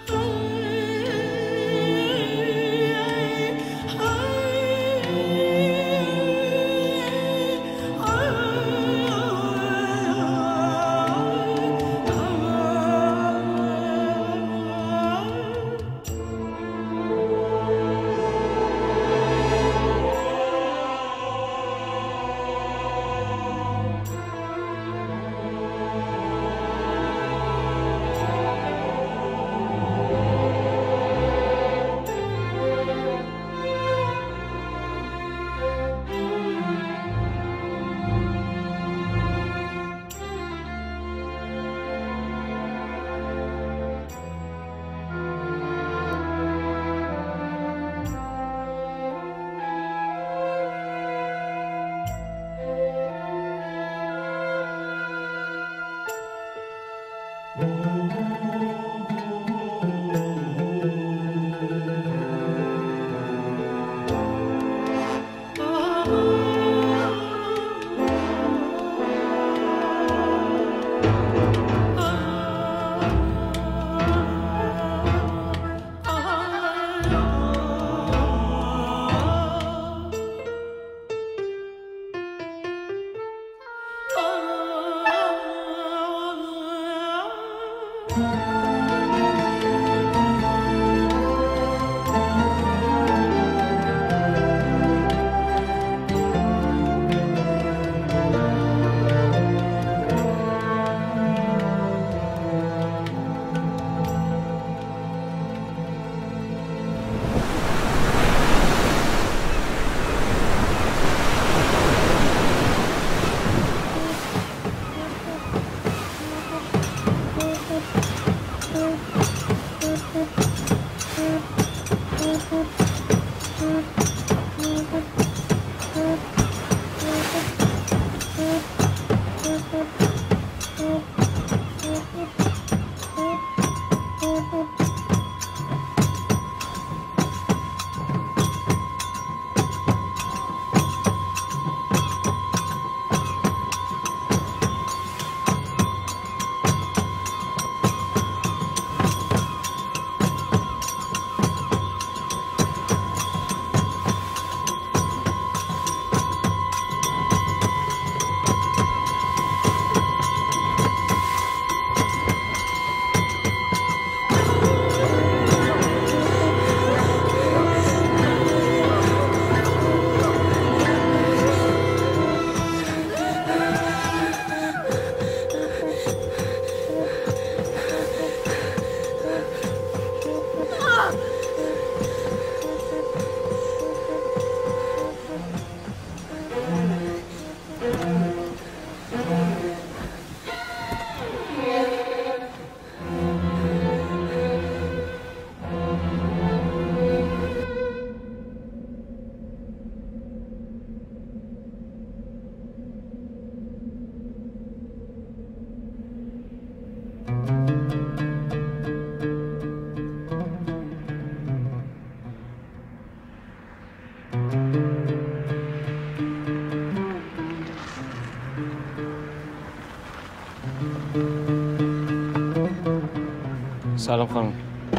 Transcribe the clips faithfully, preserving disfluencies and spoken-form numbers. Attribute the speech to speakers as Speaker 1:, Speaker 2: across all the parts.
Speaker 1: سلام خانم.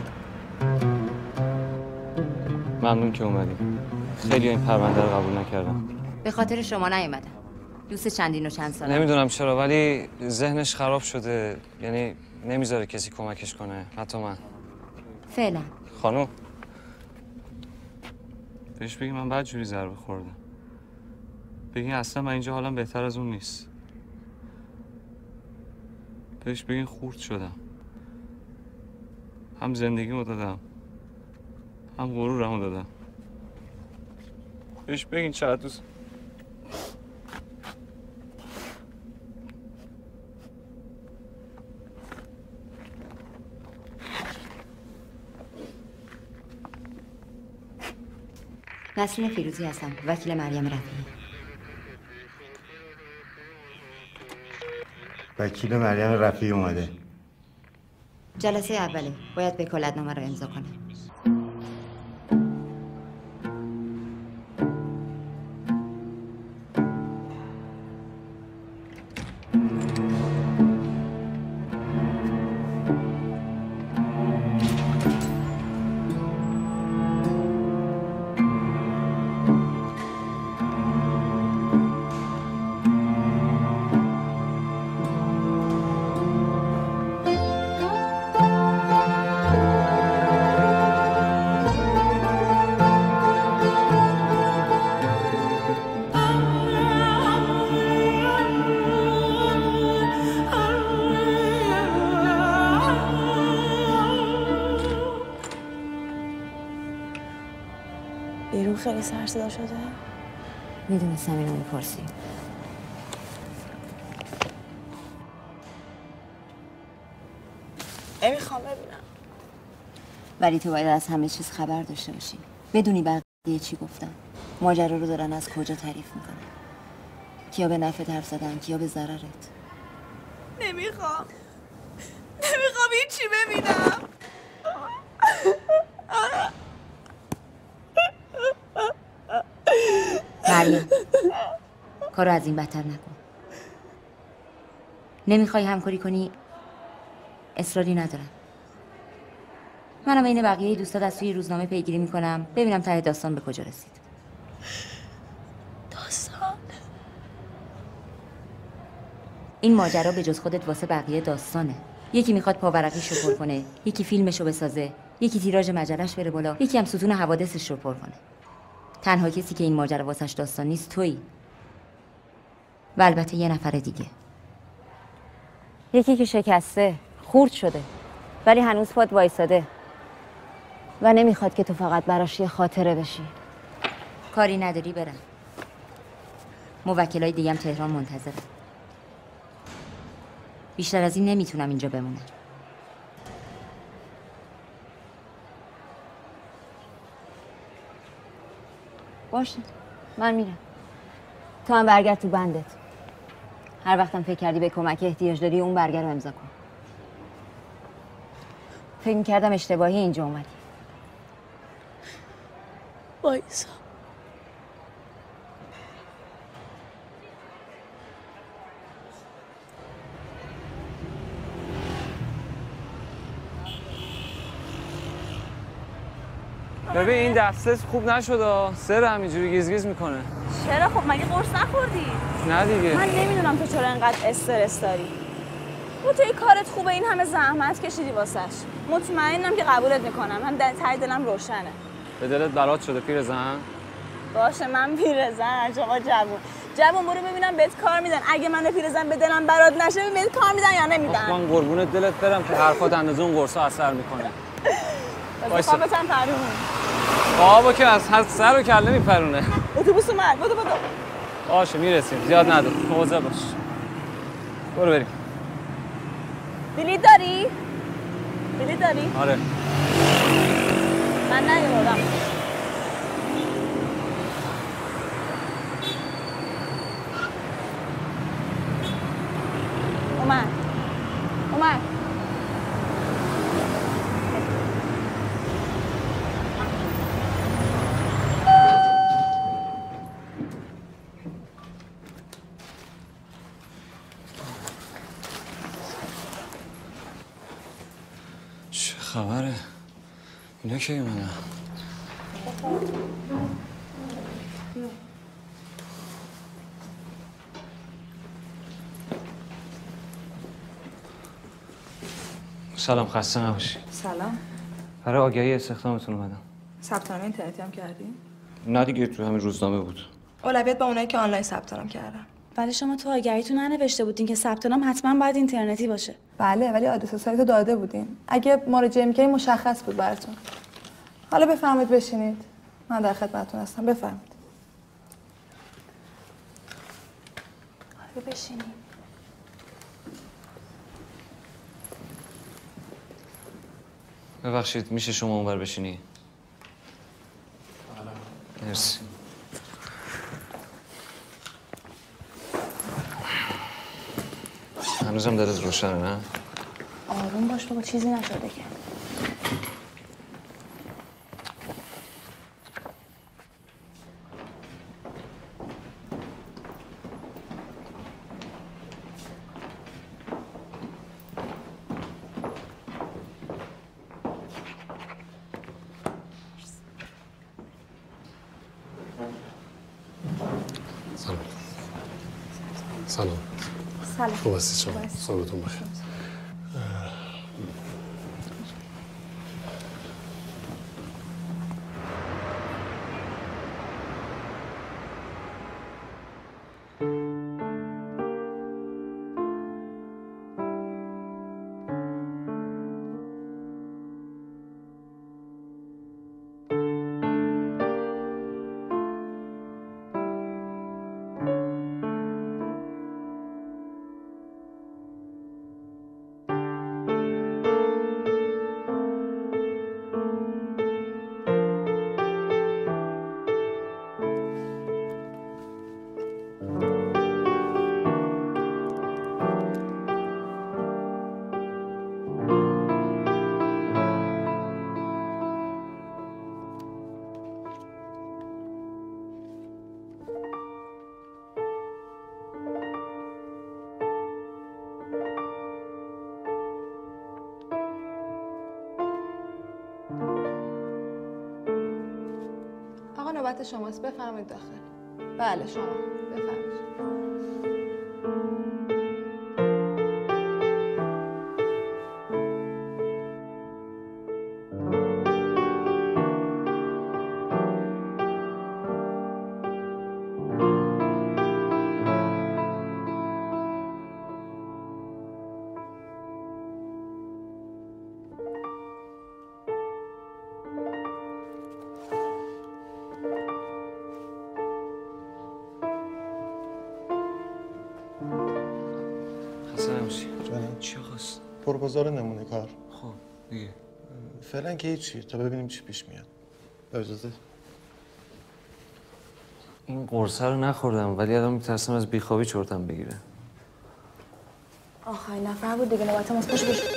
Speaker 1: ممنون که اومدیم. خیلی این پرونده رو قبول نکردم.
Speaker 2: به خاطر شما نیومدم. دوست چندین و چند ساله.
Speaker 1: نمیدونم چرا ولی ذهنش خراب شده. یعنی نمیذاره کسی کمکش کنه، حتی من.
Speaker 2: فعلا.
Speaker 1: خانم بهش بگی من بعد جوری ضربه خوردم. بگی اصلا من اینجا حالم بهتر از اون نیست. بهش بگی خورد شدم. هم زندگیمو دادم، هم غرورمو دادم. بهش بگین چقدر دوست.
Speaker 2: نسرین فیروزی هستم، وکیل مریم رفیعی.
Speaker 3: وکیل مریم رفیعی اومده.
Speaker 2: جلسه اوله، باید وکالتنامه رو امضا کنه.
Speaker 4: بیرون خیلی سر صدا شده.
Speaker 2: میدونستم اینو میپرسی.
Speaker 4: نمیخوام ببینم.
Speaker 2: ولی تو باید از همه چیز خبر داشته باشی. بدونی بقیه چی گفتن. ماجرا رو دارن از کجا تعریف میکنن. کیا به نفعت حرف زدن، کیا به ضررت.
Speaker 4: نمیخوام. نمیخوام هیچی ببینم.
Speaker 2: مریم کارو از این بدتر نکن. نمیخوای همکاری کنی؟ اصراری ندارم. منم این بقیه دوستات از توی روزنامه پیگیری میکنم ببینم ته داستان به کجا رسید.
Speaker 4: داستان؟
Speaker 2: این ماجرا به جز خودت واسه بقیه داستانه. یکی میخواد پاورقیش رو پر کنه، یکی فیلمشو بسازه، یکی تیراژ مجله‌اش بره بالا، یکی هم ستون حوادثش رو پر کنه. تنها کسی که این ماجرا واسش داستان نیست تویی. و البته یه نفر دیگه. یکی که شکسته، خورد شده، ولی هنوز پات وایساده و نمیخواد که تو فقط براش یه خاطره بشی. کاری نداری برم. موکلای دیگه هم تهران منتظرن. بیشتر از این نمیتونم اینجا بمونم. باشه من میرم. تو هم برگرد تو بندت. هر وقتم فکر کردی به کمک احتیاج داری اون برگر رو امضا کن. فکر میکردم اشتباهی اینجا اومدی.
Speaker 4: وایسا.
Speaker 1: ببین این دستش خوب نشد. سر همینجوری گیز گیز میکنه.
Speaker 4: چرا؟ خب مگه قرص نخوردی؟
Speaker 1: نه دیگه.
Speaker 4: من نمیدونم تو چرا انقدر استرس داری. تو توی کارت خوبه، این همه زحمت کشیدی واسش. مطمئنم که قبولت میکنم. من ته دلم روشنه.
Speaker 1: به دلت برات شده پیرزن؟
Speaker 4: باشه من پیرزن، شما جوون. جوون برو ببینم بهت کار میدن. اگه من پیرزن به دلم برات نشه بهت کار میدن یا نمیدن؟
Speaker 1: من قربونت دلت برم که حرفات اندازه اون قرصا اثر میکنه.
Speaker 4: واسه خوابتم پرون.
Speaker 1: بابا که از هر سر و کله میپرونه.
Speaker 4: اتوبوس اومد. بدو بدو.
Speaker 1: باشه میرسیم. زیاد ندار. مواظب باش. برو بریم.
Speaker 4: بلیط داری؟ بلیط داری؟
Speaker 1: آره.
Speaker 4: من نیاوردم. اومد. اومد.
Speaker 1: چه خبره؟ اینا کی اومدن؟ سلام، خسته نباشی.
Speaker 5: سلام.
Speaker 1: برای آگهی استخدامتون اومدم.
Speaker 5: ثبت نام اینترنتی هم کردی؟
Speaker 1: نه دیگه، تو همین روزنامه بود.
Speaker 5: اولویت با اونایی که آنلاین ثبت نام کردن.
Speaker 4: ولی شما تو آگهیتون ننوشته بودین که ثبت نام حتما باید اینترنتی باشه.
Speaker 5: بله، ولی آدرس سایت رو داده بودیم. اگه مراجعه می‌کردین مشخص بود براتون. حالا بفرمایید بشینید. من در خدمتتون هستم. بفرمایید.
Speaker 4: حالا بشینید.
Speaker 1: ببخشید میشه شما اونور بشینی؟ مرسی. هنوزم دلت روشنه نه؟
Speaker 4: آروم باش بابا، چیزی نشده که.
Speaker 6: سلام. سلام.
Speaker 4: سلام.
Speaker 6: خوب هستی شما؟ صحبتون بخیر.
Speaker 5: نوبت شماست، بفرمایید داخل. بله شما بفرمایید.
Speaker 7: چی خواست؟ پروپوزال نمونه کار.
Speaker 1: خب دیگه
Speaker 7: فعلا که هیچی تا ببینیم چی پیش میاد. با اجازه.
Speaker 1: این قرصه رو نخوردم ولی الان میترسم از بیخوابی چرتم بگیره.
Speaker 5: آخرین نفر بود دیگه، نوبت ماست. باش باش.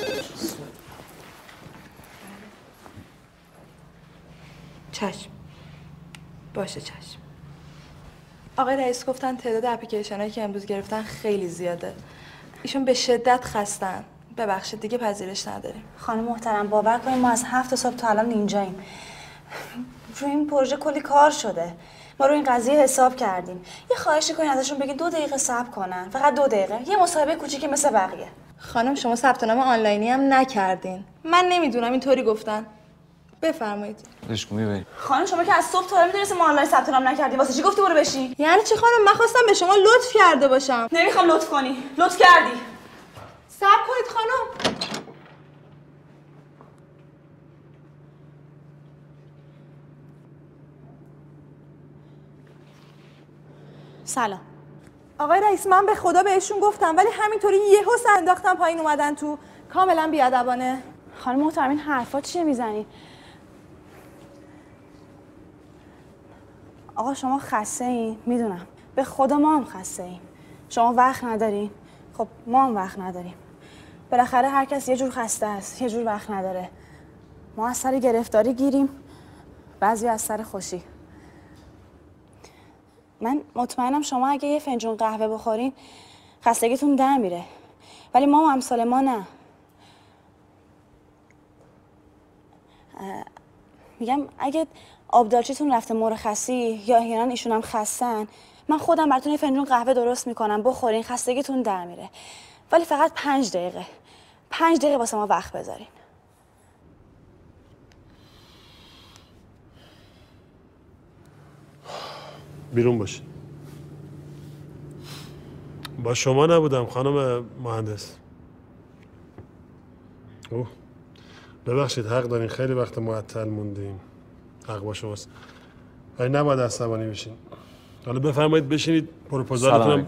Speaker 5: چشم. باشه چشم. آقای رئیس گفتن تعداد اپلیکیشن هایی که امروز گرفتن خیلی زیاده. ایشون به شدت خستن. ببخشید دیگه پذیرش نداریم.
Speaker 4: خانم محترم باور کنید ما از هفت صبح تا الان اینجاییم. روی این پروژه کلی کار شده. ما روی این قضیه حساب کردیم. یه خواهشی کنین ازشون بگین دو دقیقه صبر کنن. فقط دو دقیقه. یه مصاحبه کوچیکی مثل بقیه.
Speaker 5: خانم شما ثبت نام آنلاینی هم نکردین. من نمیدونم اینطوری گفتن. بفرمایید.
Speaker 1: بهش میبریم.
Speaker 4: خانم شما که از صبح تا حالا میدونستی ما آنلاین ثبت نام نکردی. واسه چی گفتی برو بشین؟
Speaker 5: یعنی چی خانم؟ من خواستم به شما لطف کرده باشم.
Speaker 4: نمیخوام لطف کنی. لطف کردی.
Speaker 5: صبر کنید خانم.
Speaker 4: سلام.
Speaker 5: آقای رئیس من به خدا بهشون گفتم ولی همینطوری یهو سر انداختن پایین اومدن تو. کاملا بیادبانه.
Speaker 4: خانم محترم این حرفا چیه میزنی؟ آقا شما خسته این میدونم. به خدا ما هم خسته ایم. شما وقت ندارین. خب ما هم وقت نداریم. بالاخره هر کس یه جور خسته است، یه جور وقت نداره. ما از سر گرفتاری گیریم، بعضی از سر خوشی. من مطمئنم شما اگه یه فنجون قهوه بخورین خستگیتون در میره. ولی ما و امثال ما نه. میگم اگه آبدارچیتون رفته مرخصی یا احیانا ایشون هم خستن، من خودم براتون یه فنجون قهوه درست میکنم بخورین، خستگیتون در میره. ولی فقط پنج دقیقه پنج دقیقه واسه ما وقت بذارین.
Speaker 6: بیرون باشین. با شما نبودم خانم مهندس. اوه ببخشید حق دارین، خیلی وقت معطل موندیم. حق با شماست. ولی نباید عصبانی بشین. حالا بفرمایید بشینید پروپوزالتون.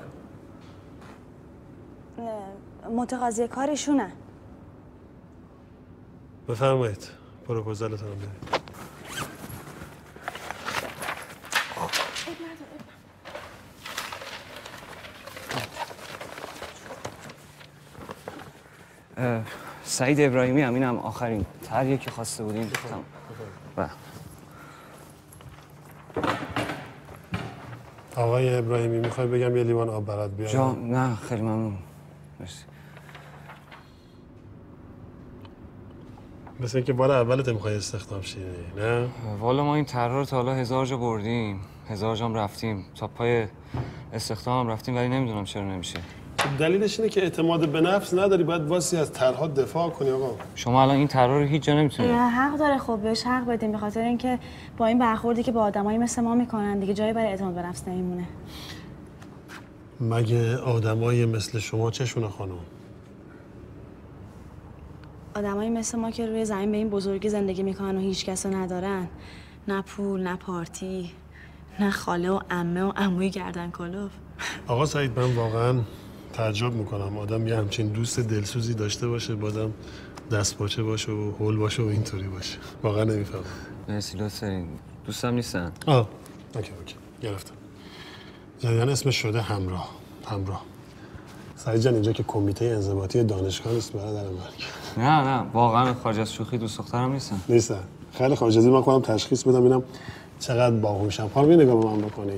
Speaker 4: متقاضی کارشونه.
Speaker 6: بفرمایید پروپوزالتون رو برید.
Speaker 1: سعید ابراهیمی همینم آخرین طرحی که خواسته بودیم. و
Speaker 6: آقای ابراهیمی میخوای بگم یه لیوان آب برات بیارم؟
Speaker 1: جا نه خیلی ممنون. مرسی.
Speaker 6: مثل اینکه بار اولت میخوای استخدام شی، نه؟
Speaker 1: والا ما این طرح رو تا حالا هزار جا بردیم، هزار جام رفتیم، تا پای استخدام هم رفتیم ولی نمیدونم چرا نمیشه.
Speaker 6: دلیلش اینه که اعتماد به نفس نداری، باید واسی از طرح‌ها دفاع کنی آقا.
Speaker 1: شما الان این طرح رو هیچ جا نمیتونید.
Speaker 4: حق داره. خب بهش حق بدیم به خاطر اینکه با این برخوردی که با آدمایی مثل ما میکنن دیگه جایی برای اعتماد به نفس نمیمونه.
Speaker 6: مگه آدمایی مثل شما چشونه خانم؟
Speaker 4: آدمایی مثل ما که روی زمین به این بزرگی زندگی میکنن و هیچ کس رو ندارن، نه پول نه پارتی نه خاله و عمه و عموی گردن کلوف.
Speaker 6: آقا سعید من واقعا تعجب میکنم آدم یه همچین دوست دلسوزی داشته باشه، بازم دست باچه باشه و هول باشه و اینطوری باشه. واقعا نمیفهمم.
Speaker 1: مرسی لطف دارین. دوستم نیستن.
Speaker 6: آه اوکی اوکی گرفتم. جریان اسمش شده همراه. همراه. سعید جان اینجا که کمیته انضباطی دانشگاه نیست برادر من.
Speaker 1: نه نه واقعا خارج از شوخی دوست دخترم نیستن.
Speaker 6: نیستن. خیلی خارج از این من خودم تشخیص بدم ببینم چقدر باهوشم. خانم یه نگاه به من بکنی.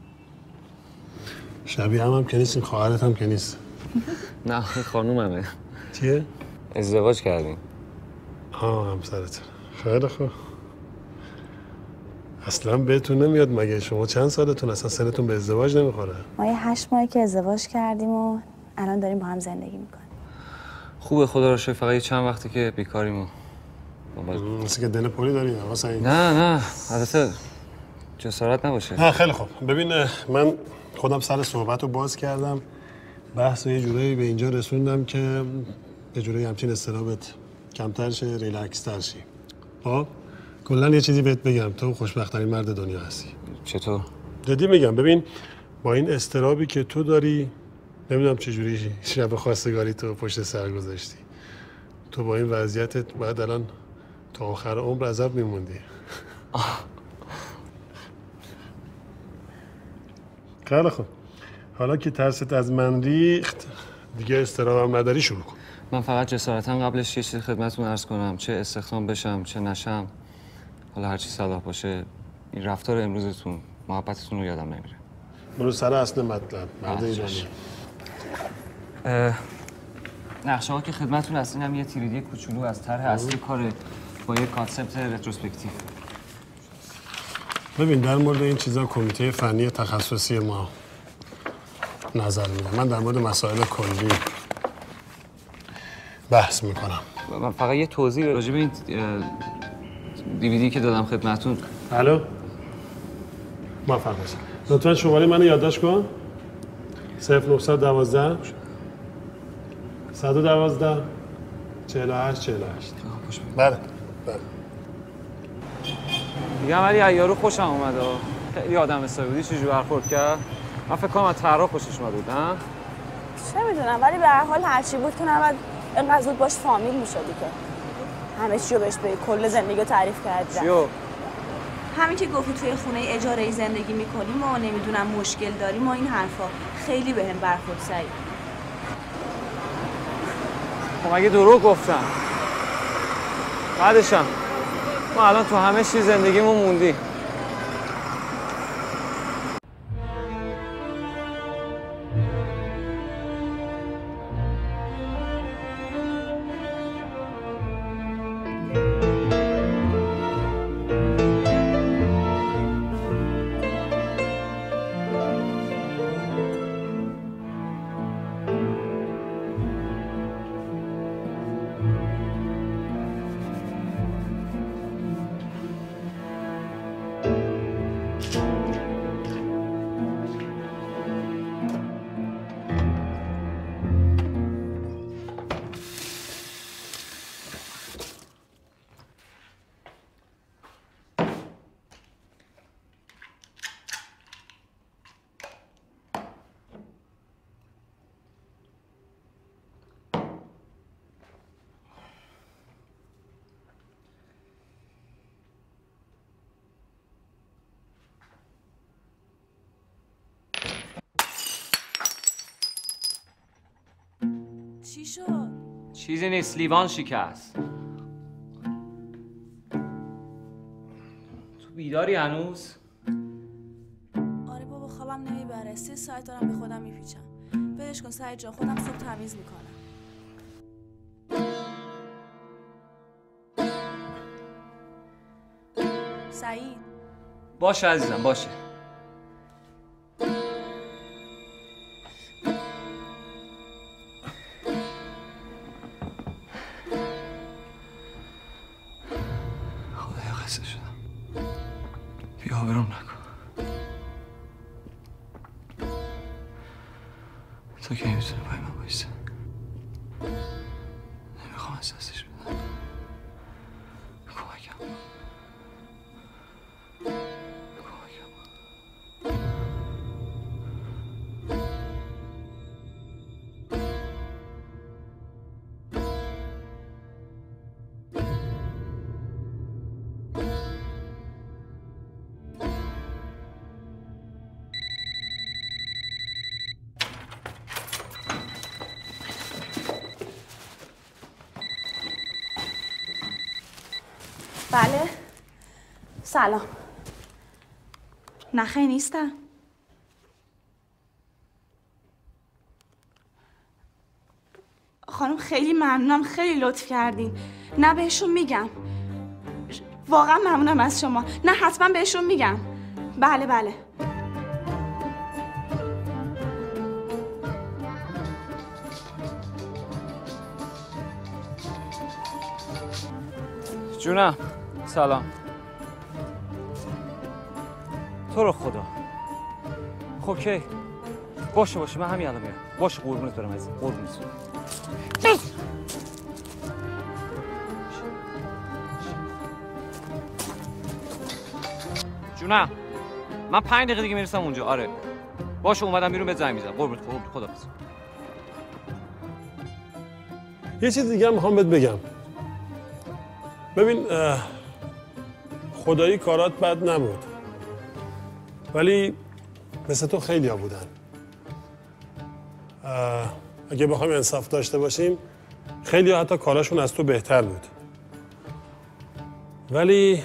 Speaker 6: شبیه هم هم که نیست، این خواهرت هم که نیست.
Speaker 1: نه خانوممه.
Speaker 6: چیه؟
Speaker 1: ازدواج کردیم.
Speaker 6: آه همسرت. خیلی خوب. اصلا بهتون نمیاد مگه؟ شما چند سالتون؟ اصلا سنتون به ازدواج نمیخوره.
Speaker 4: ما یه هشت ماهی که ازدواج کردیم و الان داریم با هم زندگی میکنیم.
Speaker 1: خوبه خدا رو شکر، فقط یه چند وقتی که بیکاریم و
Speaker 6: مثل که دل پولی داری آقا سعید.
Speaker 1: نه نه البته جسارت نباشه.
Speaker 6: نه خیلی خوب. ببین من خودم سر صحبت رو باز کردم، بحث رو یه جورایی به اینجا رسوندم که یه جورایی همچین استرابت کمتر شه، ریلکس تر شی. خب کلا یه چیزی بهت بگم، تو خوشبخت‌ترین مرد دنیا هستی.
Speaker 1: چطور؟
Speaker 6: جدی میگم. ببین با این استرابی که تو داری، نمیدونم چجوری شب خواستگاری تو پشت سر گذاشتی. تو با این وضعیتت باید الان تا آخر عمر عذاب میموندی. خیلی خوب. حالا که ترست از من ریخت، دیگه استرابم نداری، شروع کن.
Speaker 1: من فقط جسارتا قبلش یه چیزی خدمتتون عرض کنم، چه استخدام بشم چه نشم، حالا هر چی صلاح باشه، این رفتار امروزتون، محبتتون رو یادم نمیره.
Speaker 6: برو سر اصل مطلب. مرد ایرانی.
Speaker 1: نقشه ها که خدمتتون هست، اینم یه تیریدی کوچولو از طرح اصلی کاره با یه کانسپت رتروسپکتیو.
Speaker 6: ببین در مورد این چیزا کمیته فنی تخصصی ما نظر میده. من در مورد مسائل کلی بحث میکنم.
Speaker 1: من فقط یه توضیح راجع به این دیویدی که دادم خدمتتون.
Speaker 6: الو موفق باشید. لطفا شماره منو یادداشت کن. صفر نه یک دو صد و دوازده چهل و هشت چهل و هشت. بله بله.
Speaker 1: میگم ولی عیارو خوشم اومد. خیلی آدم حسابی بودی، چجوری برخورد کرد؟ من فکر کنم از طرح خوشش اومد بود. نه
Speaker 4: چه میدونم، ولی به هر حال هرچی بود که نباید اینقدر زود باش فامیل میشدی که همه چی رو بهش بگی، کل زندگی رو تعریف کردی.
Speaker 1: چیو؟
Speaker 8: همین که گفتی توی خونه اجاره‌ای زندگی میکنیم و نمیدونم مشکل داریم و این حرفا، خیلی بهم برخورد سعید.
Speaker 1: خب مگه دروغ گفتم؟ بعدشم ما الان تو همه چیز زندگیمون موندی.
Speaker 8: چی شد؟
Speaker 1: چیزی نیست، لیوان شکست. تو بیداری هنوز؟
Speaker 8: آره بابا خوابم نمیبره، سه ساعت دارم به خودم میپیچم. ولش کن سعید جان، خودم صبح تمیز میکنم. سعید
Speaker 1: باشه عزیزم باشه. خدایا خسته شدم. بیا برام نکن. تو که نمیتونی پای من بایسته. نمیخوام از دستش بدم. کمکم کن.
Speaker 8: بله سلام. نخیر نیستم. خانم خیلی ممنونم، خیلی لطف کردین. نه بهشون میگم، واقعا ممنونم از شما. نه حتما بهشون میگم. بله بله.
Speaker 1: جونم سلام. تو رو خدا. خب کی؟ باشه باشه من همین الان میام. باشه قربونت برم عزیزم. قربونت. جونم من پنج دقیقه دیگه میرسم اونجا. آره باشه اومدم بیرون بهت زنگ میزنم. قربونت خداحافظ.
Speaker 6: یه چیز دیگه هم میخوام بهت بگم. ببین خدایی کارات بد نبود ولی مثل تو خیلی ها بودن. اگه بخوایم انصاف داشته باشیم خیلی ها حتی کاراشون از تو بهتر بود ولی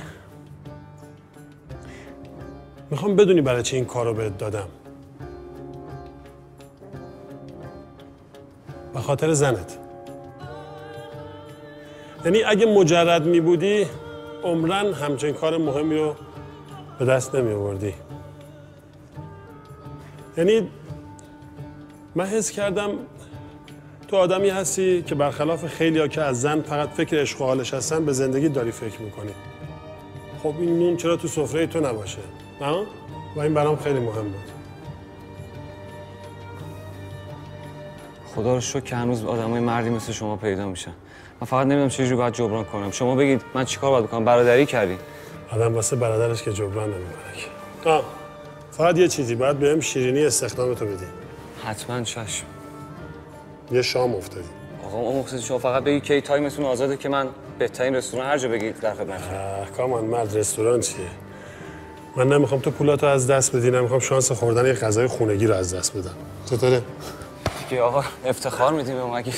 Speaker 6: میخوام بدونی برای چی این کار رو بهت دادم. به خاطر زنت. یعنی اگه مجرد می بودی عمرن همچین کار مهمی رو به دست نمی آوردی. یعنی من حس کردم تو آدمی هستی که برخلاف خیلی ها که از زن فقط فکر عشق و حالش هستن به زندگی داری فکر میکنی. خب این نون چرا تو سفره تو نباشه؟ نه؟ و این برام خیلی مهم بود.
Speaker 1: خدا رو شکر که هنوز آدمای مردی مثل شما پیدا میشن. من فقط نمیدونم چجوری باید جبران کنم. شما بگید من چیکار باید بکنم؟ برادری کردی.
Speaker 6: آدم واسه برادرش که جبران نمیکنه که. آه فقط یه چیزی باید بهم شیرینی استخدامتو بدی.
Speaker 1: حتما چشم.
Speaker 6: یه شام افتادی.
Speaker 1: آقا مقصد شما فقط بگید کی تایمتون آزاده که من بهترین رستوران هر جا بگید در خدمتتون.
Speaker 6: کامان مرد رستوران چیه؟ من نمیخوام تو پولاتو از دست بدی، نمیخوام شانس خوردن یه غذای خونگی رو از دست بدم. چطوره؟
Speaker 1: دیگه آقا افتخار میدیم به ما اگه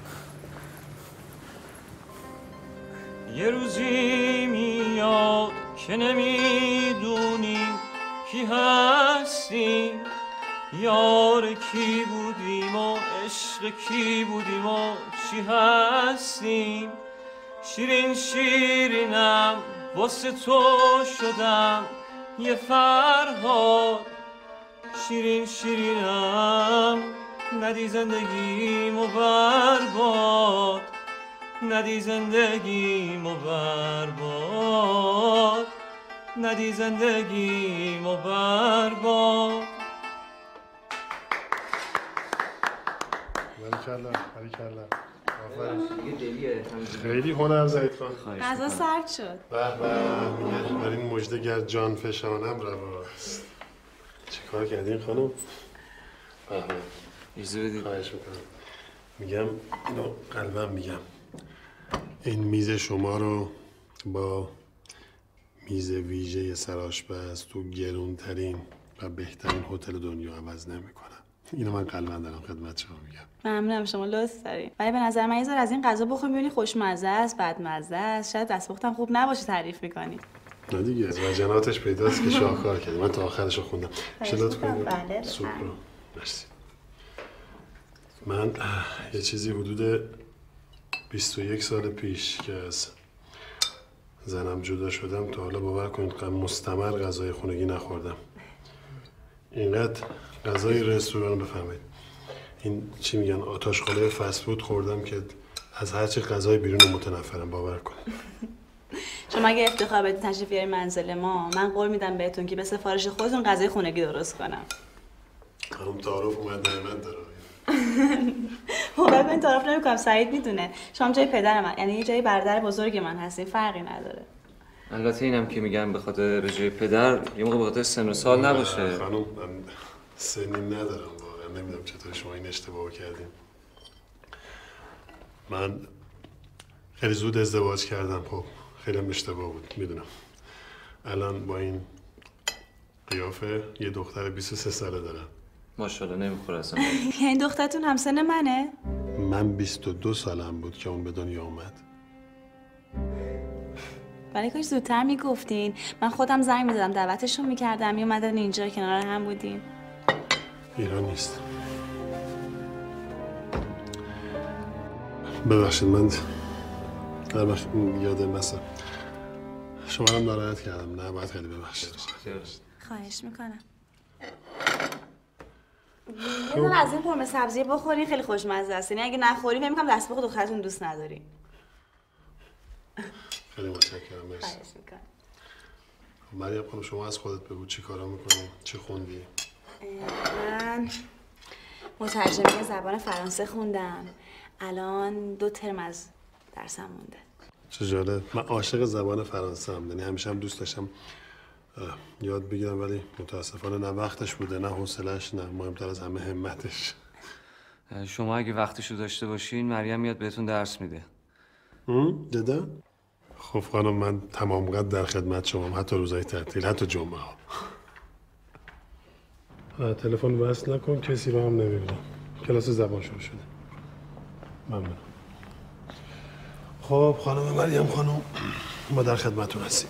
Speaker 1: یه روزی میاد که نمیدونیم کی هستیم، یار کی بودیم و عشق کی بودیم و چی هستیم. شیرین شیرینم واسه تو شدم یه فرهاد، شیرین شیرینم ندی زندگیمو برباد، ندی زندگیمو برباد، ندی زندگیمو برباد.
Speaker 6: باریکلا باریکلا خیلی هنر زدید خان.
Speaker 8: غذا سرد شد.
Speaker 6: به به میگه بر این مژده گر جان فشانم رواست. چه کار کردین خانم؟ به به
Speaker 1: اجازه بدید.
Speaker 6: خواهش میکنم. میگم اینو قلبم میگم این میز شما رو با میز ویژه سرآشپز تو گرونترین و بهترین هتل دنیا عوض نمیکنم. اینو من قلبم دارم خدمت شما میگم.
Speaker 8: ممنونم شما لطف دارین. ولی به نظر من یه ذره از این غذا بخوریم ببینی خوشمزه است، بدمزه است، شاید دستپختم خوب نباشه تعریف میکنی.
Speaker 6: نه دیگه از وجناتش پیداست که شاهکار کرده. من تا آخرش رو خوندم. شلوت کنید.
Speaker 8: بله.
Speaker 6: سوپ رو. مرسی. من یه چیزی حدود بیست و یک سال پیش که از زنم جدا شدم تا حالا باور کنید که مستمر غذای خونگی نخوردم. اینقدر غذای رستوران بفهمید. این چی میگن آتشخانه فست فود خوردم که از هر چی غذای بیرون متنفرم باور کنید.
Speaker 8: شما اگه افتخار بدید تشریف بیارید منزل ما، من قول میدم بهتون که به سفارش خودتون غذای خونگی درست کنم.
Speaker 6: خانم تعارف اومد نعمت داره.
Speaker 8: واقعا من تعارف نمیکنم، سعید میدونه. شما جای پدر من، یعنی یه جای برادر بزرگ من هستین، فرقی نداره.
Speaker 1: البته اینم که میگم به خاطر جای پدر یه موقع به خاطر سن و سال نباشه.
Speaker 6: خانم من سنی ندارم واقعا، نمیدونم چطور شما این اشتباهو کردین. من خیلی زود ازدواج کردم. خب خیلی هم اشتباه بود میدونم. الان با این قیافه یه دختر بیست و سه ساله دارم.
Speaker 1: ماشاءالله نمیخوره اصلا.
Speaker 8: یعنی دخترتون همسن منه؟
Speaker 6: من بیست و دو سالم بود که اون به دنیا اومد.
Speaker 8: ولی کاش زودتر میگفتین. من خودم زنگ میزدم دعوتشون میکردم میومدن اینجا کنار هم بودیم.
Speaker 6: ایران نیست. ببخشید من در وقت یادم مثلا شما رو ناراحت کردم. نه باید خیلی ببخشید.
Speaker 8: خواهش میکنم. یه دونه از این قرمه سبزی بخورین خیلی خوشمزه است. یعنی اگه نخورین فکر می‌کنم دست بخور دخترتون دوست ندارین.
Speaker 6: خیلی متشکرم. مرسی.
Speaker 8: خواهش میکنم.
Speaker 6: مریم خانم شما از خودت بگو چی کارا میکنی؟ چی خوندی؟
Speaker 8: من مترجمه زبان فرانسه خوندم. الان دو ترم از درسم مونده.
Speaker 6: چه جالب. من عاشق زبان فرانسه ام. یعنی همیشه هم دوست داشتم یاد بگیرم ولی متاسفانه نه وقتش بوده نه حوصله‌اش نه مهمتر از همه همتش.
Speaker 1: شما اگه وقتشو داشته باشین مریم میاد بهتون درس میده.
Speaker 6: دیده؟ خب خانم من تمام قد در خدمت شمام، حتی روزهای تعطیل، حتی جمعه ها. تلفن وصل نکن، کسی رو هم نمیبینم. کلاس زبان شروع شده. ممنونم. خب خانم مریم خانم ما در خدمتتون هستیم.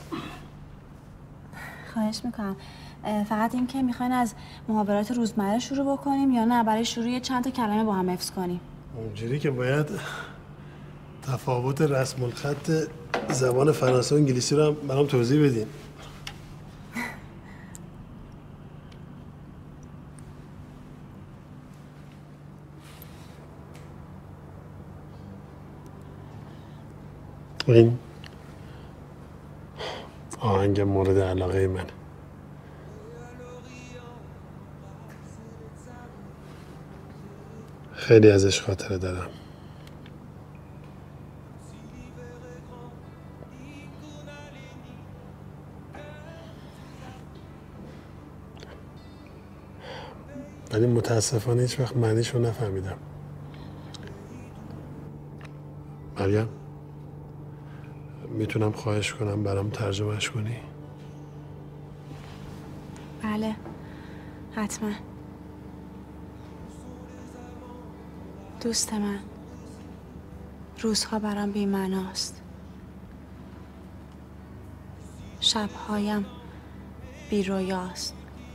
Speaker 8: خواهش میکنم. فقط این که میخواین از محاورات روزمره شروع بکنیم یا نه برای شروع چند تا کلمه با هم حفظ کنیم؟
Speaker 6: اونجوری که باید تفاوت رسم الخط زبان فرانسه و انگلیسی رو هم برام توضیح بدین. این آهنگ مورد علاقه من. خیلی ازش خاطره دارم. ولی متاسفانه هیچ وقت معنیش رو نفهمیدم. مریم میتونم خواهش کنم برام ترجمهش کنی؟
Speaker 8: بله حتما. دوست من روزها برام بی‌معناست، شبهایم بی رویاست.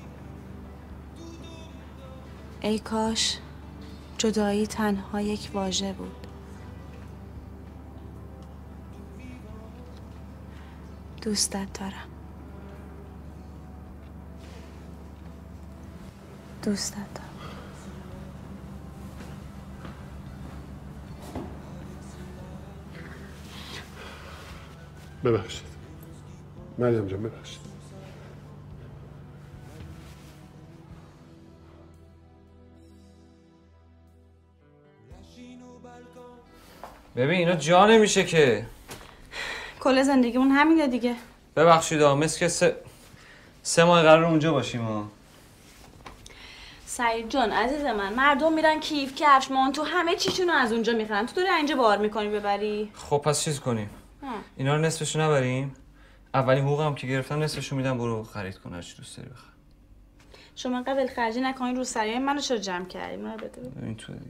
Speaker 8: ای کاش جدایی تنها یک واژه بود. دوستت دارم. دوستت دارم.
Speaker 6: ببخشید مریم جان ببخشید.
Speaker 1: ببین اینا جا نمیشه که.
Speaker 8: کل زندگیمون همینه دیگه.
Speaker 1: ببخشید مثل که سه سه ماه قرار اونجا باشیم ها.
Speaker 8: سعید جان عزیز من، مردم میرن کیف کفش مانتو همه چیشون رو از اونجا میخرن، تو داری اینجا بار میکنی ببری؟
Speaker 1: خب پس چیز کنیم ها. اینا رو نصفشو نبریم، اولین حقوقم که گرفتم نصفشو میدم برو خرید کن هرچی دوست داری بخر.
Speaker 8: شما قبل خرجی نکنین رو سریای منو چرا جمع کردی؟ منو بده.
Speaker 1: این تو دیگه.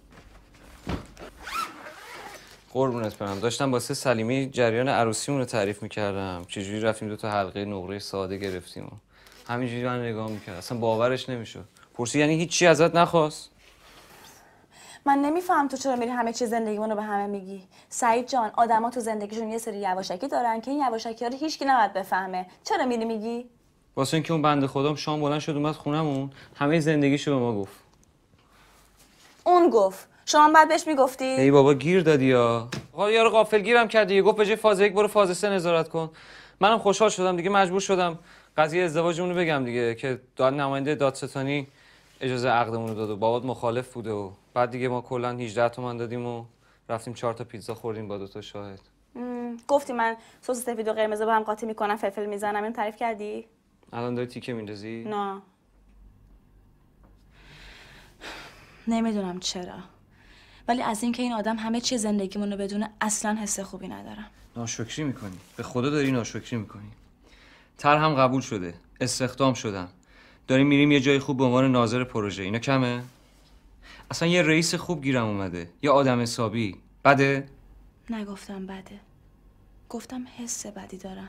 Speaker 1: قربونت برم. داشتم واسه سلیمی جریان عروسیمون رو تعریف میکردم. چجوری رفتیم دو تا حلقه نقره ساده گرفتیم و همینجوری من نگاه میکرد. اصلا باورش نمیشد. پرسی یعنی هیچی ازت نخواست؟
Speaker 8: من نمیفهم تو چرا میری همه چیز زندگیمون رو به همه میگی. سعید جان آدما تو زندگیشون یه سری یواشکی دارن که این یواشکی‌ها رو هیچکی نباید بفهمه. چرا میری میگی؟
Speaker 1: واسه اینکه اون بنده خودم شام بلند شد اومد خونمون همه زندگیشو به ما گفت.
Speaker 8: اون گفت. شما بعد بهش میگفتی؟
Speaker 1: ای بابا گیر دادی یا. آقا یارو غافلگیرم کردی. گفت به جای فاز یک برو فاز سه نظارت کن. منم خوشحال شدم دیگه، مجبور شدم قضیه ازدواجمون رو بگم دیگه که داد نماینده دادستانی اجازه عقدمون رو داد و بابات مخالف بوده و بعد دیگه ما کلا هجده تومن دادیم و رفتیم چهار تا پیتزا خوردیم با دو تا شاهد.
Speaker 8: گفتی من سس سفید و قرمز با هم قاطی میکنم فلفل میزنم، اینو تعریف کردی؟
Speaker 1: الان داری تیکه میندازی؟
Speaker 8: نه. نمیدونم چرا. ولی از اینکه این آدم همه چی زندگیمون رو بدونه اصلا حس خوبی ندارم.
Speaker 1: ناشکری میکنی. به خدا داری ناشکری میکنی. طرحم قبول شده. استخدام شدم. داریم میریم یه جای خوب به عنوان ناظر پروژه. اینا کمه؟ اصلا یه رئیس خوب گیرم اومده. یه آدم حسابی. بده؟
Speaker 8: نگفتم بده. گفتم حس بدی دارم.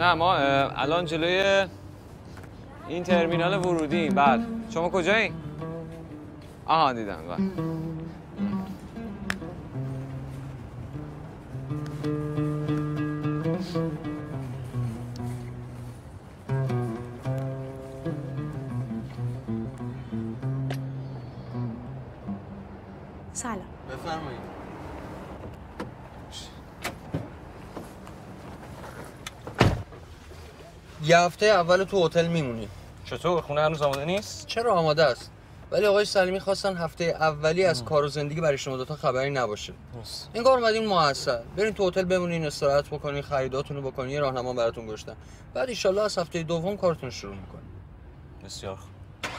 Speaker 1: نه ما اه، الان جلوی این ترمینال ورودی. بله شما کجایی؟ آها دیدم. بله
Speaker 4: سلام.
Speaker 7: بفرمایید. یه هفته اول تو هتل میمونی.
Speaker 1: چطور خونه هنوز آماده نیست؟
Speaker 7: چرا آماده است؟ ولی آقای سلیمی خواستن هفته اولی از کار و زندگی برای شما دوتا خبری نباشه. انگار اومدین معسل برین تو هتل بمونین، استراحت بکنین، خریداتون رو بکنین، یه راهنما براتون گذاشتن. بعد ان شاءالله از هفته دوم کارتون شروع میکنین.
Speaker 1: بسیار خوب.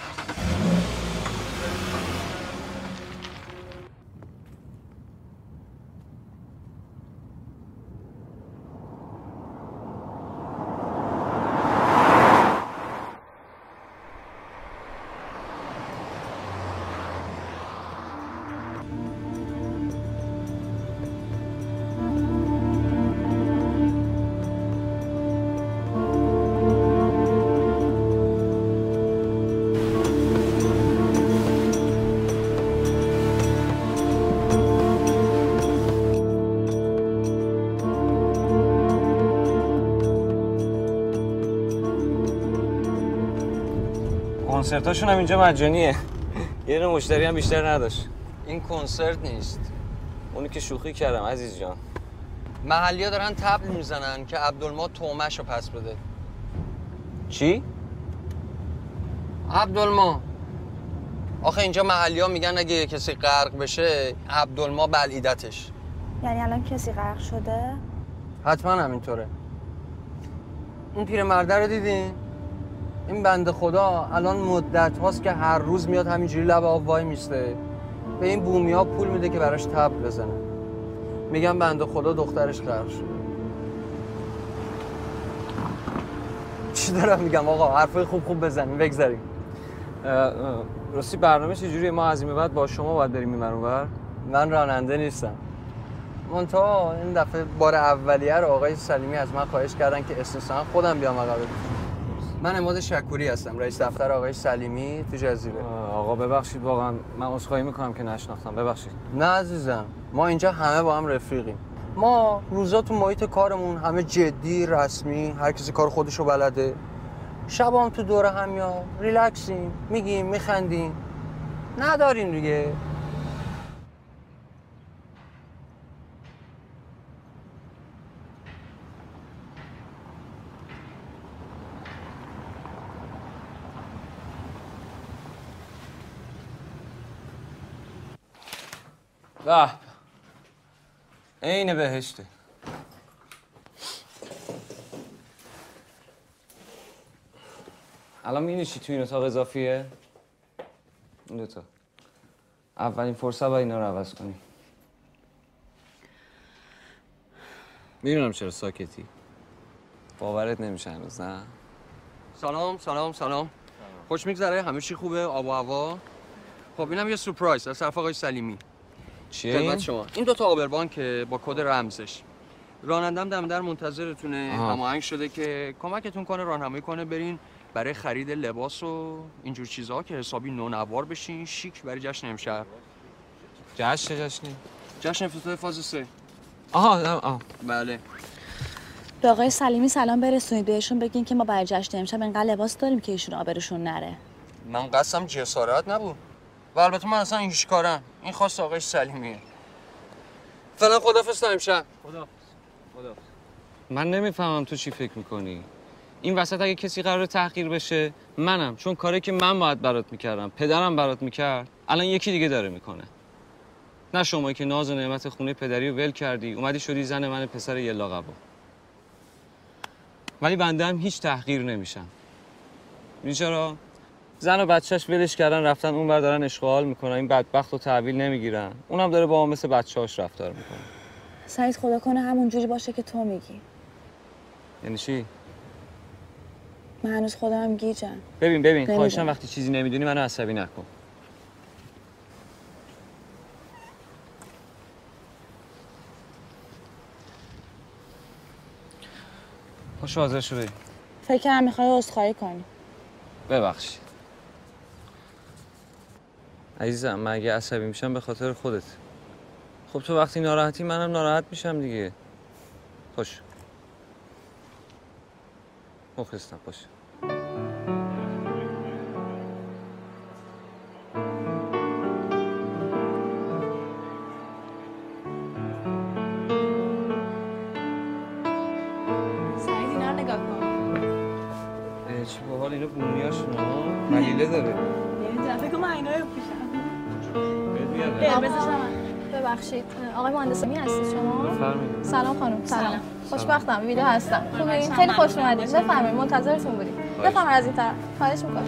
Speaker 1: کنسرتاشون هم اینجا مجانیه. یه دونه مشتری هم بیشتر نداشت.
Speaker 7: این کنسرت نیست.
Speaker 1: اونی که شوخی کردم عزیز جان.
Speaker 7: محلی‌ها دارن طبل میزنن که عبدالما تومش رو پس بده.
Speaker 1: چی؟
Speaker 7: عبدالما. آخه اینجا محلی‌ها میگن اگه کسی غرق بشه عبدالما بلعیدتش.
Speaker 4: یعنی الان کسی غرق شده؟
Speaker 7: حتما همینطوره. این پیرمرده رو دیدین؟ این بنده خدا الان مدت هاست که هر روز میاد همینجوری لب آب وای میسته، به این بومیا پول میده که براش طبل بزنه. میگم بنده خدا دخترش غرق شده. چی دارم میگم آقا؟ حرفای خوب خوب بزنیم بگذاریم.
Speaker 1: راستی برنامه چجوریه؟ ما از این به بعد با شما باید بریم این ور؟
Speaker 7: من راننده نیستم. منتها این دفعه بار اولیه رو آقای سلیمی از من خواهش کردن که استثنا خودم بیام عقب. من عماد شکوری هستم، رئیس دفتر آقای سلیمی تو جزیره.
Speaker 1: آقا ببخشید واقعا من عذرخواهی میکنم که نشناختم، ببخشید.
Speaker 7: نه عزیزم، ما اینجا همه با هم رفیقیم. ما روزا تو محیط کارمون همه جدی، رسمی، هر کسی کار خودشو بلده. شب هم تو دوره همیا ریلکسیم، میگیم میخندیم. نداریم دیگه.
Speaker 1: به عین بهشته. الان می‌بینی چی تو این اتاق اضافیه؟ این دوتا اولین فرصت باید اینا رو عوض کنی. میدونم چرا ساکتی. باورت نمیشه هنوز نه؟
Speaker 7: سلام سلام سلام. خوش میگذره؟ همه چی خوبه؟ آب و هوا؟ خب اینم یه سورپرایز از طرف آقای سلیمی.
Speaker 1: چیه این؟
Speaker 7: شما این دو تا آبربان که با کد رمزش. رانندم دم در منتظرتونه. هماهنگ شده که کمکتون کنه، راهنمایی کنه برین برای خرید لباس و اینجور چیزها که حسابی نونوار بشین، شیک برای جشن امشب.
Speaker 1: جشن چه جشنی؟
Speaker 7: جشن افتتاح فاز سه.
Speaker 1: آها آها
Speaker 7: بله.
Speaker 8: به آقای سلیمی سلام برسونید، بهشون بگین که ما برای جشن امشب انقدر لباس داریم که ایشون آبرشون نره.
Speaker 7: من قصدم جسارت نبود. و البته من اصلا این کارم. این خواست آقای سلیمیه. فعلا خدافظ تا امشب.
Speaker 1: خدافظ. خدافظ. من نمیفهمم تو چی فکر میکنی. این وسط اگه کسی قراره تحقیر بشه منم، چون کاری که من باید برات میکردم پدرم برات میکرد الان یکی دیگه داره میکنه. نه شما که ناز و نعمت خونه پدری رو ول کردی اومدی شدی زن من پسر یه لاقبا. ولی بنده هم هیچ تحقیر نمیشم. می‌دونی چرا؟ زن و بچه‌ش ولش کردن رفتن اونور دارن اشغال میکنن، این بدبخت رو تحویل نمیگیرن. اونم داره با ما مثل بچه‌هاش رفتار میکنه.
Speaker 8: سعید خدا کنه همون جوری باشه که تو میگی.
Speaker 1: یعنی چی؟
Speaker 8: من هنوز خودم گیجم.
Speaker 1: ببین ببین خواهشاً وقتی چیزی نمیدونی منو عصبی نکن. پاشو حاضرشو بریم.
Speaker 4: فکر کنم میخوای عذرخواهی کنی.
Speaker 1: ببخشید عزیزم، من اگه عصبی میشم به خاطر خودت. خب تو وقتی ناراحتی منم ناراحت میشم دیگه. پاشو مخلصم، پاشو.
Speaker 8: سعید اینا رو نگاه کن.
Speaker 1: اه، چی باحال اینا بومیاشون ها، ملیله داره.
Speaker 8: نمیدونم فکر کنم من اینا رو بپوشم.
Speaker 1: بهت میاد؟
Speaker 8: بذارم.
Speaker 9: ببخشید آقای مهندس می هستید شما؟
Speaker 1: بفرمایید.
Speaker 9: سلام خانم. سلام.
Speaker 8: سلام.
Speaker 9: خوشبختم ویدیو هستم. خوبین؟ خیلی خوش اومدید. بفرمایید منتظرتون بودیم. بفرمایید از این طرف. خواهش می‌کنم.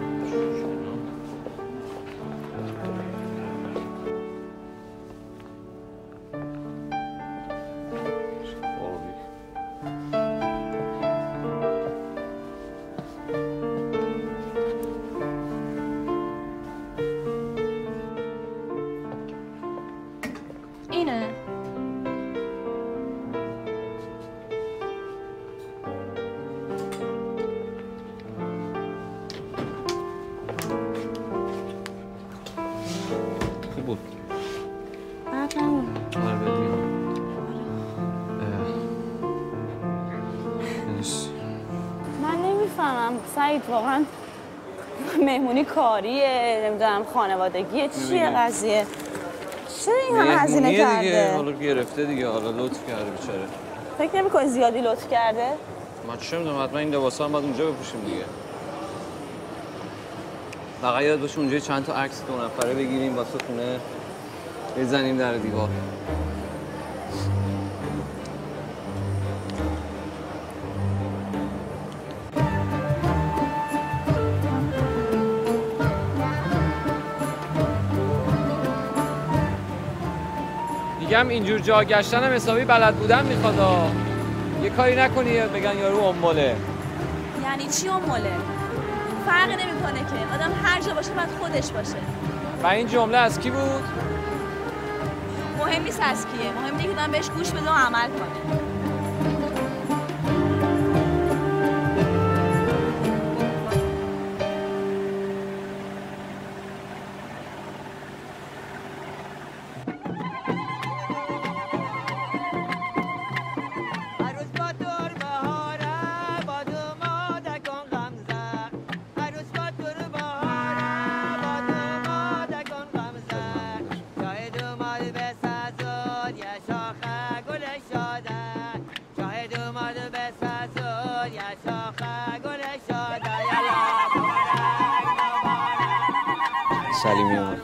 Speaker 9: اینه.
Speaker 1: خوب بود.
Speaker 4: بد نبود.
Speaker 1: آره بهت میاد. اه. نیست.
Speaker 4: من نمیفهمم سعید، واقعا مهمونی کاریه، نمیدونم خانوادگیه، چیه قضیه؟ چرا این همه هزینه
Speaker 1: مهمونیه
Speaker 4: کرده؟
Speaker 1: دیگه، حالا گرفته دیگه، حالا لطف کرده بیچاره.
Speaker 4: فکر نمی‌کنی زیادی لطف کرده؟
Speaker 1: من چه میدونم، حتما این لباسا هم باید اونجا بپوشیم دیگه. فقط یاد باشه اونجا چند تا عکس دو نفره بگیریم واسه خونه بزنیم در دیوار. میگم اینجور جا گشتن هم حسابی بلد بودن میخواد. یه کاری نکنی بگن یارو اماله.
Speaker 8: یعنی چی اماله؟ فرقی نمیکنه که آدم هر جا باشه باید خودش باشه.
Speaker 1: و این جمله از کی بود؟
Speaker 8: مهم نیست از کیه، مهم اینه که آدم بهش گوش بده و عمل کنه.
Speaker 1: سلیمی اومد.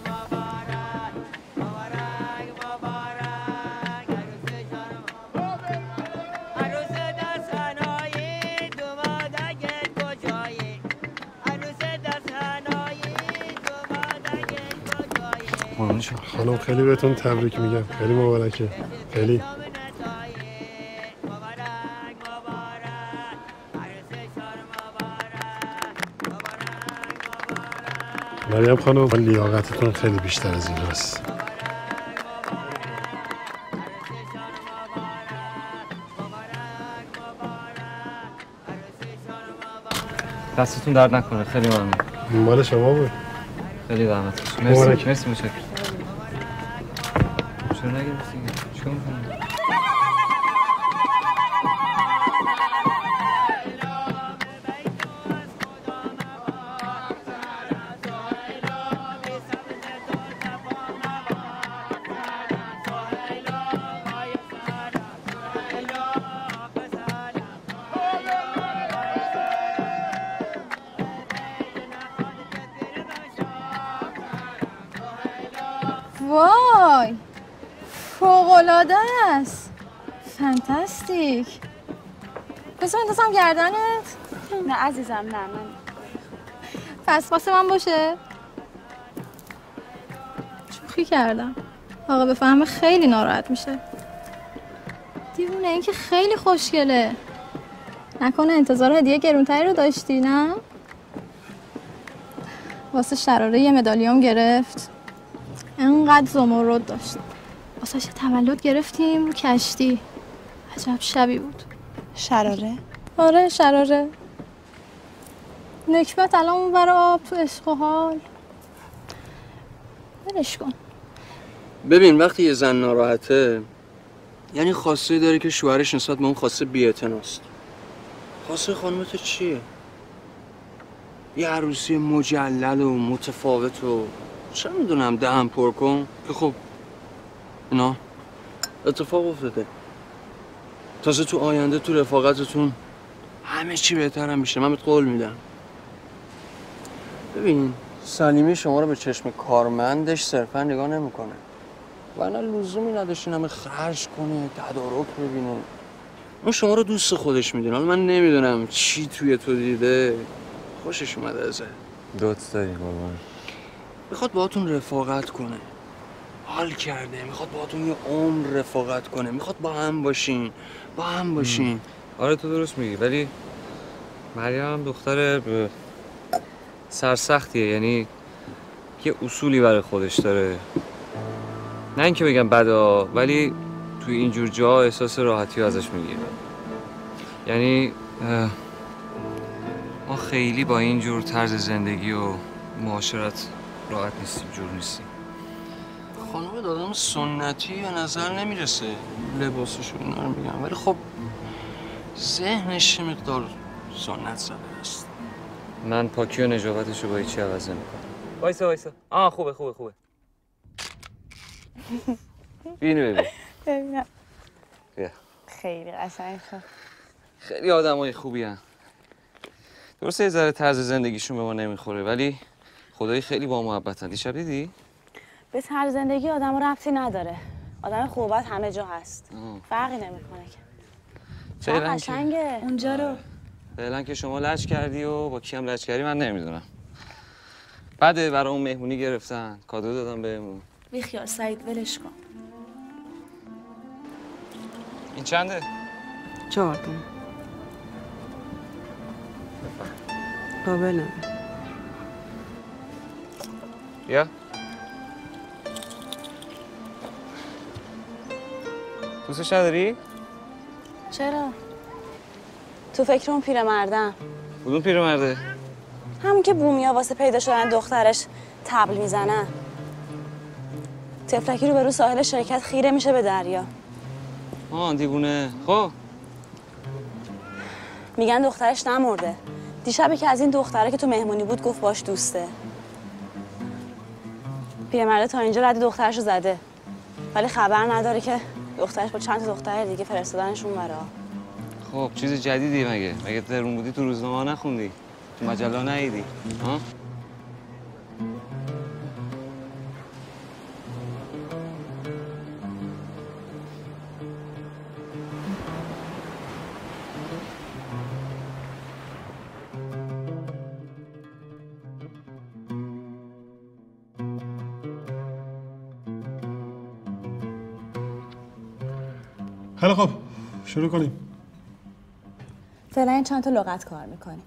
Speaker 6: خانم خیلی بهتون تبریک میگم، خیلی مبارکه. خیلی مریم خانم، لیاقتتون خیلی بیشتر از این هست.
Speaker 1: دستتون درد نکنه، خیلی ممنون.
Speaker 6: مال شما بود.
Speaker 1: خیلی زحمت. مرسی مرسی متشکرم. چرا نگرفتی؟ چیکار می‌کنی؟
Speaker 9: وای فوق‌العاده است. فانتاستیک. بذار اندازم گردنت.
Speaker 4: نه عزیزم، نه من
Speaker 9: پس واسه من باشه. شوخی کردم. آقا بفهمه خیلی ناراحت میشه. دیوونه، این که خیلی خوشگله. نکنه انتظار هدیه گرونتری رو داشتی؟ نه واسه شراره یه مدالیوم گرفت، انقدر زمرد داشت. واسه تولد گرفتیم رو کشتی. عجب شبی بود.
Speaker 4: شراره؟
Speaker 9: آره شراره. نکبت الان اون برای آب تو عشق و حال. ولش کن.
Speaker 7: ببین وقتی یه زن ناراحته یعنی خواسته داره که شوهرش نسبت به اون خواسته بی‌اعتناست. خواسته خانم تو چیه؟ یه عروسی مجلل و متفاوت و چه میدونم دهن پر کن که خب اینا اتفاق افتاده. تازه تو آینده تو رفاقتتون همه چی بهتر هم میشه. من بهت قول میدم. ببین سلیمی شما رو به چشم کارمندش صرفا نگاه نمیکنه. ولی لزومی نداشت این همه خرج کنه، تدارک ببینه. اون شما رو دوست خودش میدونه. حالا من نمیدونم چی توی تو دیده خوشش اومده ازت.
Speaker 1: دوست داری قربان.
Speaker 7: میخواد باهاتون رفاقت کنه. حال کرده. میخواد باهاتون یه عمر رفاقت کنه. میخواد با هم باشین. با هم باشین.
Speaker 1: آره تو درست میگی، ولی مریم هم دختر ب- سرسختیه. یعنی یه اصولی برای خودش داره. نه اینکه بگم بدا، ولی توی اینجور جا احساس راحتی ازش میگیره. یعنی اه، ما خیلی با اینجور طرز زندگی و معاشرت راحت نیستیم، جور نیستیم.
Speaker 7: خانم دادم سنتی به نظر نمیرسه. لباسش رو اینا رو میگم، ولی خب ذهنش مقدار سنت زده است.
Speaker 1: من پاکی و نجابتش رو با هیچی عوض نمیکنم. وایسا وایسا. آه خوبه خوبه خوبه. بینو ببین.
Speaker 4: ببینم.
Speaker 1: بیا.
Speaker 4: خیلی قشنگ شد.
Speaker 1: خیلی آدمای خوبی هن. درسته یه ذره طرز زندگیشون به ما نمیخوره، ولی خدایی خیلی با محبتن. دیشب دیدی؟
Speaker 4: به طرز زندگی آدم ربطی نداره. آدم خوبت همه جا هست.
Speaker 1: آه.
Speaker 4: فرقی نمیکنه که.
Speaker 1: فعلا
Speaker 4: چقدر
Speaker 1: که
Speaker 4: قشنگه اونجا رو.
Speaker 1: فعلا که شما لج کردی و با کیم لج کردی من نمیدونم. بعد برای اون مهمونی گرفتن، کادو دادم بهمون.
Speaker 8: بیخیال سعید ولش کن.
Speaker 1: این چنده؟
Speaker 10: چهار تا. قابلم.
Speaker 1: بیا. دوستش نداری؟
Speaker 4: چرا؟ تو فکر اون پیرمردم.
Speaker 1: کدوم پیرمرده؟
Speaker 4: همون که بومیا واسه پیدا شدن دخترش طبل میزنن. تفلکی رو به رو ساحل شرکت خیره میشه به دریا.
Speaker 1: آه دیوونه. خب
Speaker 4: میگن دخترش نمرده. دیشبی که از این دختره که تو مهمونی بود گفت باش دوسته. پیرمرده تا اینجا رد دخترش رو زده، ولی خبر نداره که دخترش با چند تا دختر دیگه فرستادنشون برا.
Speaker 1: خب چیز جدیدی مگه؟ مگه درون بودی تو روزنامه نخوندی؟ تو مجله ندیدی؟ ها؟
Speaker 6: خیلی خب شروع کنیم.
Speaker 4: فعلا این چند تا لغت کار میکنیم.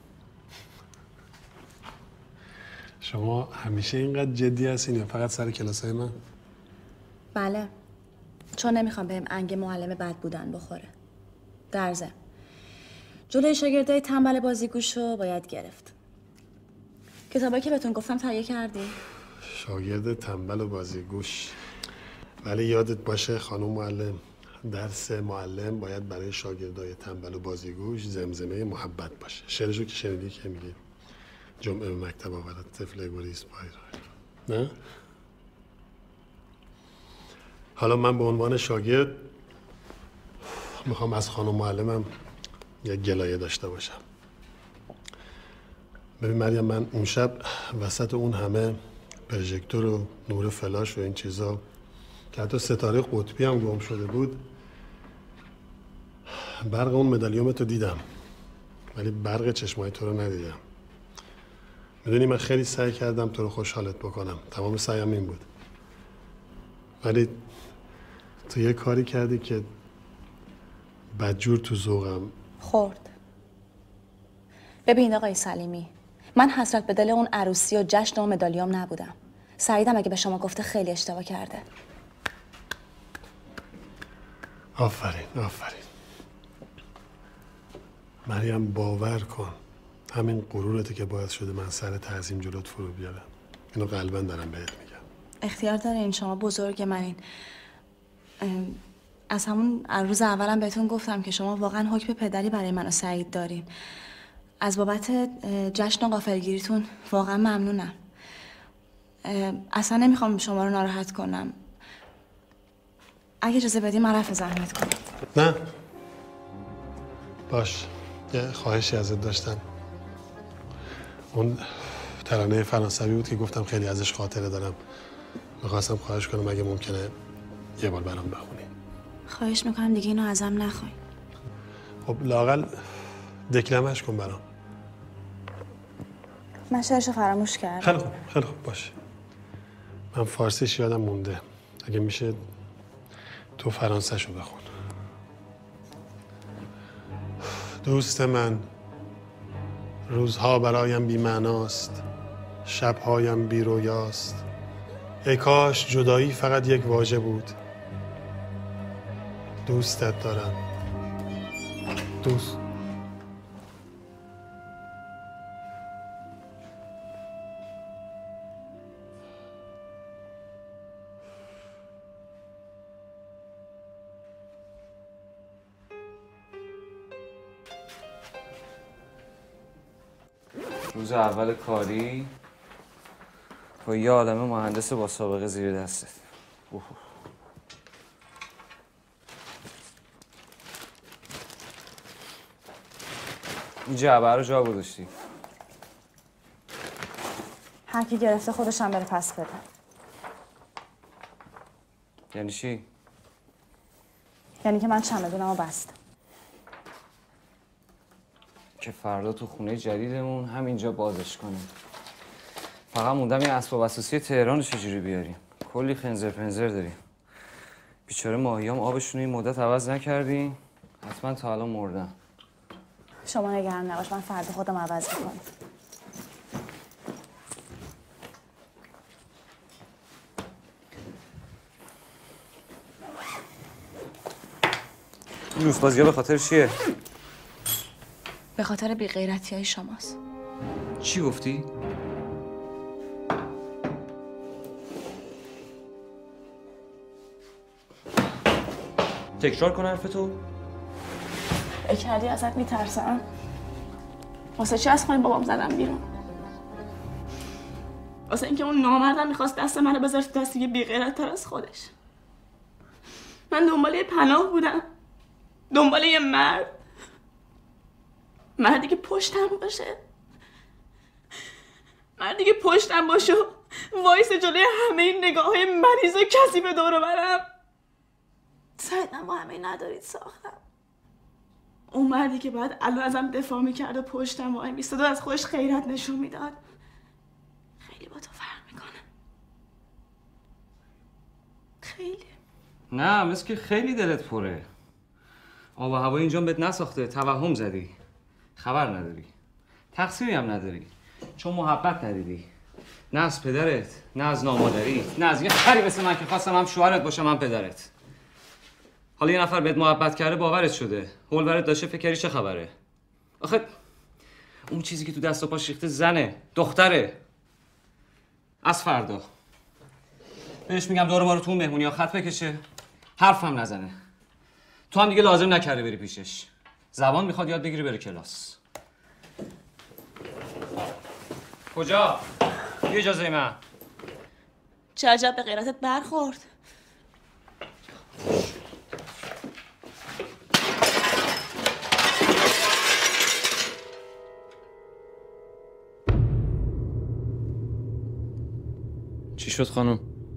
Speaker 6: شما همیشه اینقدر جدی هستین یا فقط سر کلاسای من؟
Speaker 8: بله، چون نمیخوام بهم انگ معلم بد بودن بخوره. در ضمن جلوی شاگردای تنبل بازیگوشو باید گرفت. کتابایی که بهتون گفتم تهیه کردی؟
Speaker 6: شاگرد تنبل و بازیگوش. ولی یادت باشه خانم معلم، درس معلم باید برای شاگردای تنبل و بازیگوش زمزمه محبت باشه. شعرشو که شنیدی که میگه جمعه به مکتب آورد طفل گریز پای. نه؟ حالا من به عنوان شاگرد میخوام از خانم معلمم یک گلایه داشته باشم. ببین مریم، من اون شب وسط اون همه پروژکتور و نور فلاش و این چیزا که حتی ستاره قطبی هم گم شده بود، برق اون مدالیوم تو دیدم ولی برق چشمای تو رو ندیدم. میدونی من خیلی سعی کردم تو رو خوشحالت بکنم، تمام سعیم این بود، ولی تو یه کاری کردی که بدجور تو ذوقم
Speaker 8: خورد. ببین آقای سلیمی، من حسرت به دل اون عروسی و جشن و مدالیوم نبودم. سعیدم اگه به شما گفته خیلی اشتباه کرده.
Speaker 6: آفرین آفرین. مریم باور کن همین غرورته که باعث شده من سر تعظیم جلوت فرو بیارم. اینو قلبا دارم بهت میگم.
Speaker 8: اختیار دارین، شما بزرگ منین. از همون روز اولم بهتون گفتم که شما واقعا حکم پدری برای من و سعید دارین. از بابت جشن و غافلگیریتون واقعا ممنونم. اصلا نمیخوام شما رو ناراحت کنم. اگه اجازه بدی من رفع زحمت کنم.
Speaker 6: نه باش، یه خواهشی ازت داشتم. اون ترانه فرانسوی بود که گفتم خیلی ازش خاطره دارم. میخواستم خواهش کنم اگه ممکنه یه بار برام بخونی.
Speaker 8: خواهش میکنم دیگه اینو ازم نخواین.
Speaker 6: خب لااقل دکلمش کن برام.
Speaker 4: من شعرشو فراموش کردم.
Speaker 6: خیلی خوب خیلی خوب باشه. من فارسیش یادم مونده. اگه میشه تو فرانسهشو بخون. دوست من، روزها برایم بی معناست، شبهایم بی رویاست. ای کاش جدایی فقط یک واژه بود. دوستت دارم. دوست.
Speaker 1: روز اول کاری با یه عالمه مهندس با سابقه زیر دستت. اوه. این جعبه رو جا گذاشتی.
Speaker 4: هر کی گرفته خودش هم بره پس بده.
Speaker 1: یعنی چی؟
Speaker 4: یعنی که من چمدونمو بستم.
Speaker 1: که فردا تو خونه جدیدمون همینجا بازش کنیم. فقط موندم این اسباب اساسی تهران رو چجوری بیاریم. کلی خنزر پنزر داریم. بیچاره ماهیام آبشون این مدت عوض نکردیم. حتما تا الان مردن.
Speaker 4: شما نگران نباش، من فردا خودم عوض میکنم.
Speaker 1: این روزبازی‌ها به خاطر چیه؟
Speaker 8: به خاطر بی‌غیرتی های شماست.
Speaker 1: چی گفتی؟ تکرار کن حرف تو.
Speaker 4: ای کردی ازت میترسم. واسه چی از خونه بابام زدم بیرون؟ واسه اینکه اون نامردم میخواست دست منو بذاره تو دست یه بی‌غیرت تر از خودش. من دنبال یه پناه بودم. دنبال یه مرد. مردی که پشتم باشه. مردی که پشتم باشه وایس جلوی همه این نگاه های مریض و کسی به دور برم. سعیدم با همه ندارید ساختم. اون مردی که باید الان ازم دفاع میکرد و پشتم وای میستاد و از خودش غیرت نشون میداد. خیلی با تو فرق میکنه. خیلی.
Speaker 1: نه مثل که خیلی دلت پره. آب و هوا اینجا بهت نساخته، توهم زدی. خبر نداری. تقصیری هم نداری. چون محبت ندیدی. نه از پدرت، نه از نامادریت، نه از یه خری مثل من که خواستم هم شوهرت باشم هم پدرت. حالا یه نفر بهت محبت کرده باورت شده. هول برات داشته فکر کردی چه خبره؟ آخه اون چیزی که تو دست و پاش ریخته زنه، دختره. از فردا بهش میگم دور بارو تو مهمونی ها خط بکشه، حرفم نزنه. تو هم دیگه لازم نکرده بری پیشش. زبان میخواد یاد بگیری بره کلاس. کجا؟ بی اجازه من.
Speaker 4: چه عجب به غیرتت برخورد.
Speaker 1: چی شد خانم؟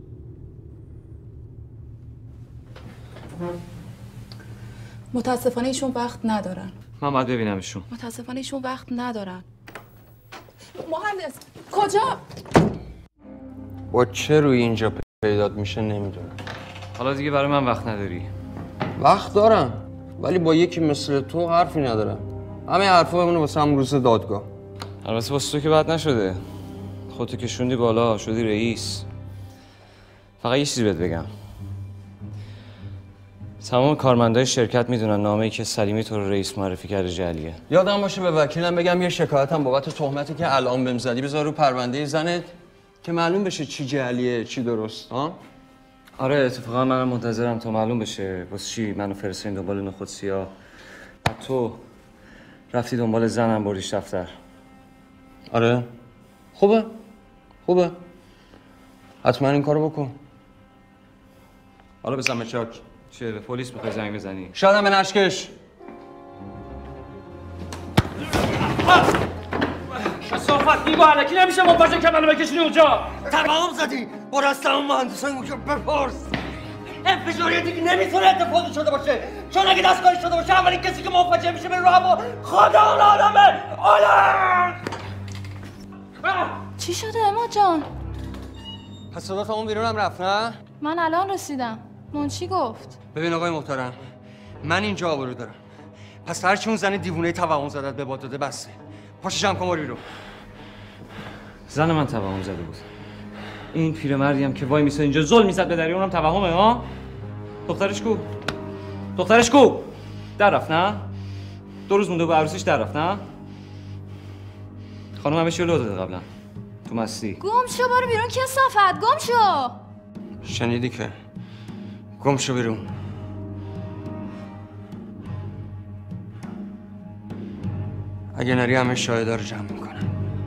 Speaker 5: متاسفانه ایشون وقت ندارن.
Speaker 1: من باید ببینمشون.
Speaker 5: متاسفانه ایشون وقت ندارن. مهندس کجا؟
Speaker 7: با چه روی اینجا پیدات میشه نمیدونم.
Speaker 1: حالا دیگه برای من وقت نداری.
Speaker 7: وقت دارم ولی با یکی مثل تو حرفی ندارم. همه حرفا بمونه واسه هم روز دادگاه.
Speaker 1: البته واسه تو که بد نشده. خودتو کشوندی بالا، شدی رئیس. فقط یه چیزی بهت بگم. تمام کارمندای شرکت میدونن نامه‌ای که سلیمی تو رو رئیس معرفی کرده جعلیه.
Speaker 7: یادم باشه به وکیلم بگم یه شکایتم بابت تهمتی که الان بهم زدی بذار رو پرونده زنت که معلوم بشه چی جعلیه چی درست. ها؟
Speaker 1: آره اتفاقا منم منتظرم تا معلوم بشه واسه چی منو فرستین دنبال نخود سیاه. بعد تو رفتی دنبال زنم بردیش دفتر.
Speaker 7: آره خوبه خوبه حتما این کارو بکن. حالا بزن چاک.
Speaker 1: چه به پلیس میخوای زنگ بزنی؟
Speaker 7: شاید هم به نشکش.
Speaker 1: کثافت دیگه علکی نمیشه منفجر که منو بکشونی اونجا.
Speaker 10: تمام زدی. برو از تمام مهندسای اونجا بپرس. انفجاری دیگه نمیتونه اتفاقی شده باشه چون اگه دستکاری شده باشه اولین کسی که منفجر میشه به رو هوا خدا اون آدمه. آدم
Speaker 9: چی شده اما جان؟
Speaker 7: پس صدا تا اون بیرون هم رفت نه؟
Speaker 9: من الان رسیدم. منشی گفت.
Speaker 7: ببین آقای محترم من اینجا آبرو دارم. پس هرچی اون زن دیوونه توهم زدت به باد داده بسه. پاشو جمع کن برو.
Speaker 1: زن من توهم زده بود. این پیرمردی هم که وای میسه اینجا ظلم میزد به دری اونم توهمه ها؟ دخترش کو؟ دخترش کو؟ در رفت نه؟ دو روز مونده به عروسیش در رفت نه؟ خانم همه چی رو لو داده قبلا. تو مستی.
Speaker 9: گم شو برو بیرون کثافت گم شو.
Speaker 7: شنیدی که گم شو بیرون. اگه نری همه شاهدا رو جمع میکنن.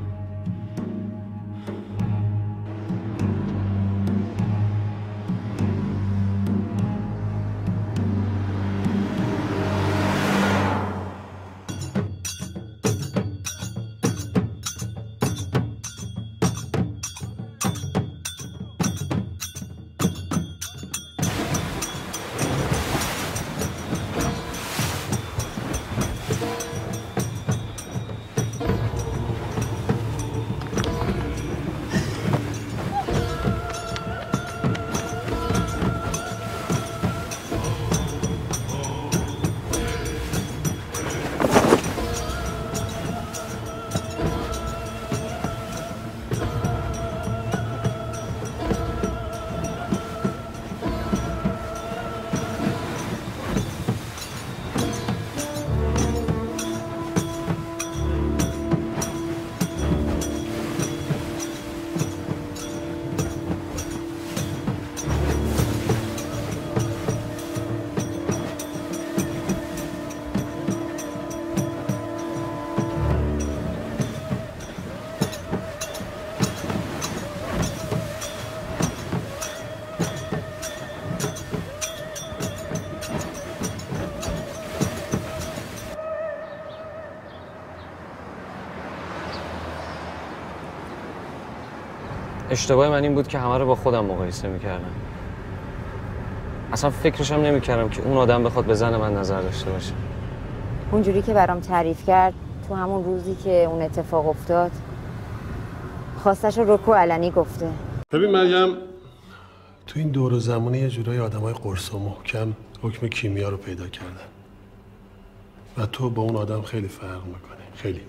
Speaker 1: اشتباه من این بود که همه رو با خودم مقایسه میکردم. اصلا فکرشم نمیکردم که اون آدم بخواد به زن من نظر داشته باشه.
Speaker 2: اونجوری که برام تعریف کرد تو همون روزی که اون اتفاق افتاد خواستش رو رکو علنی گفته.
Speaker 6: ببین مریم تو این دور و زمانی یه جورای آدمای قرص و محکم حکم کیمیا رو پیدا کردن و تو با اون آدم خیلی فرق میکنی. خیلی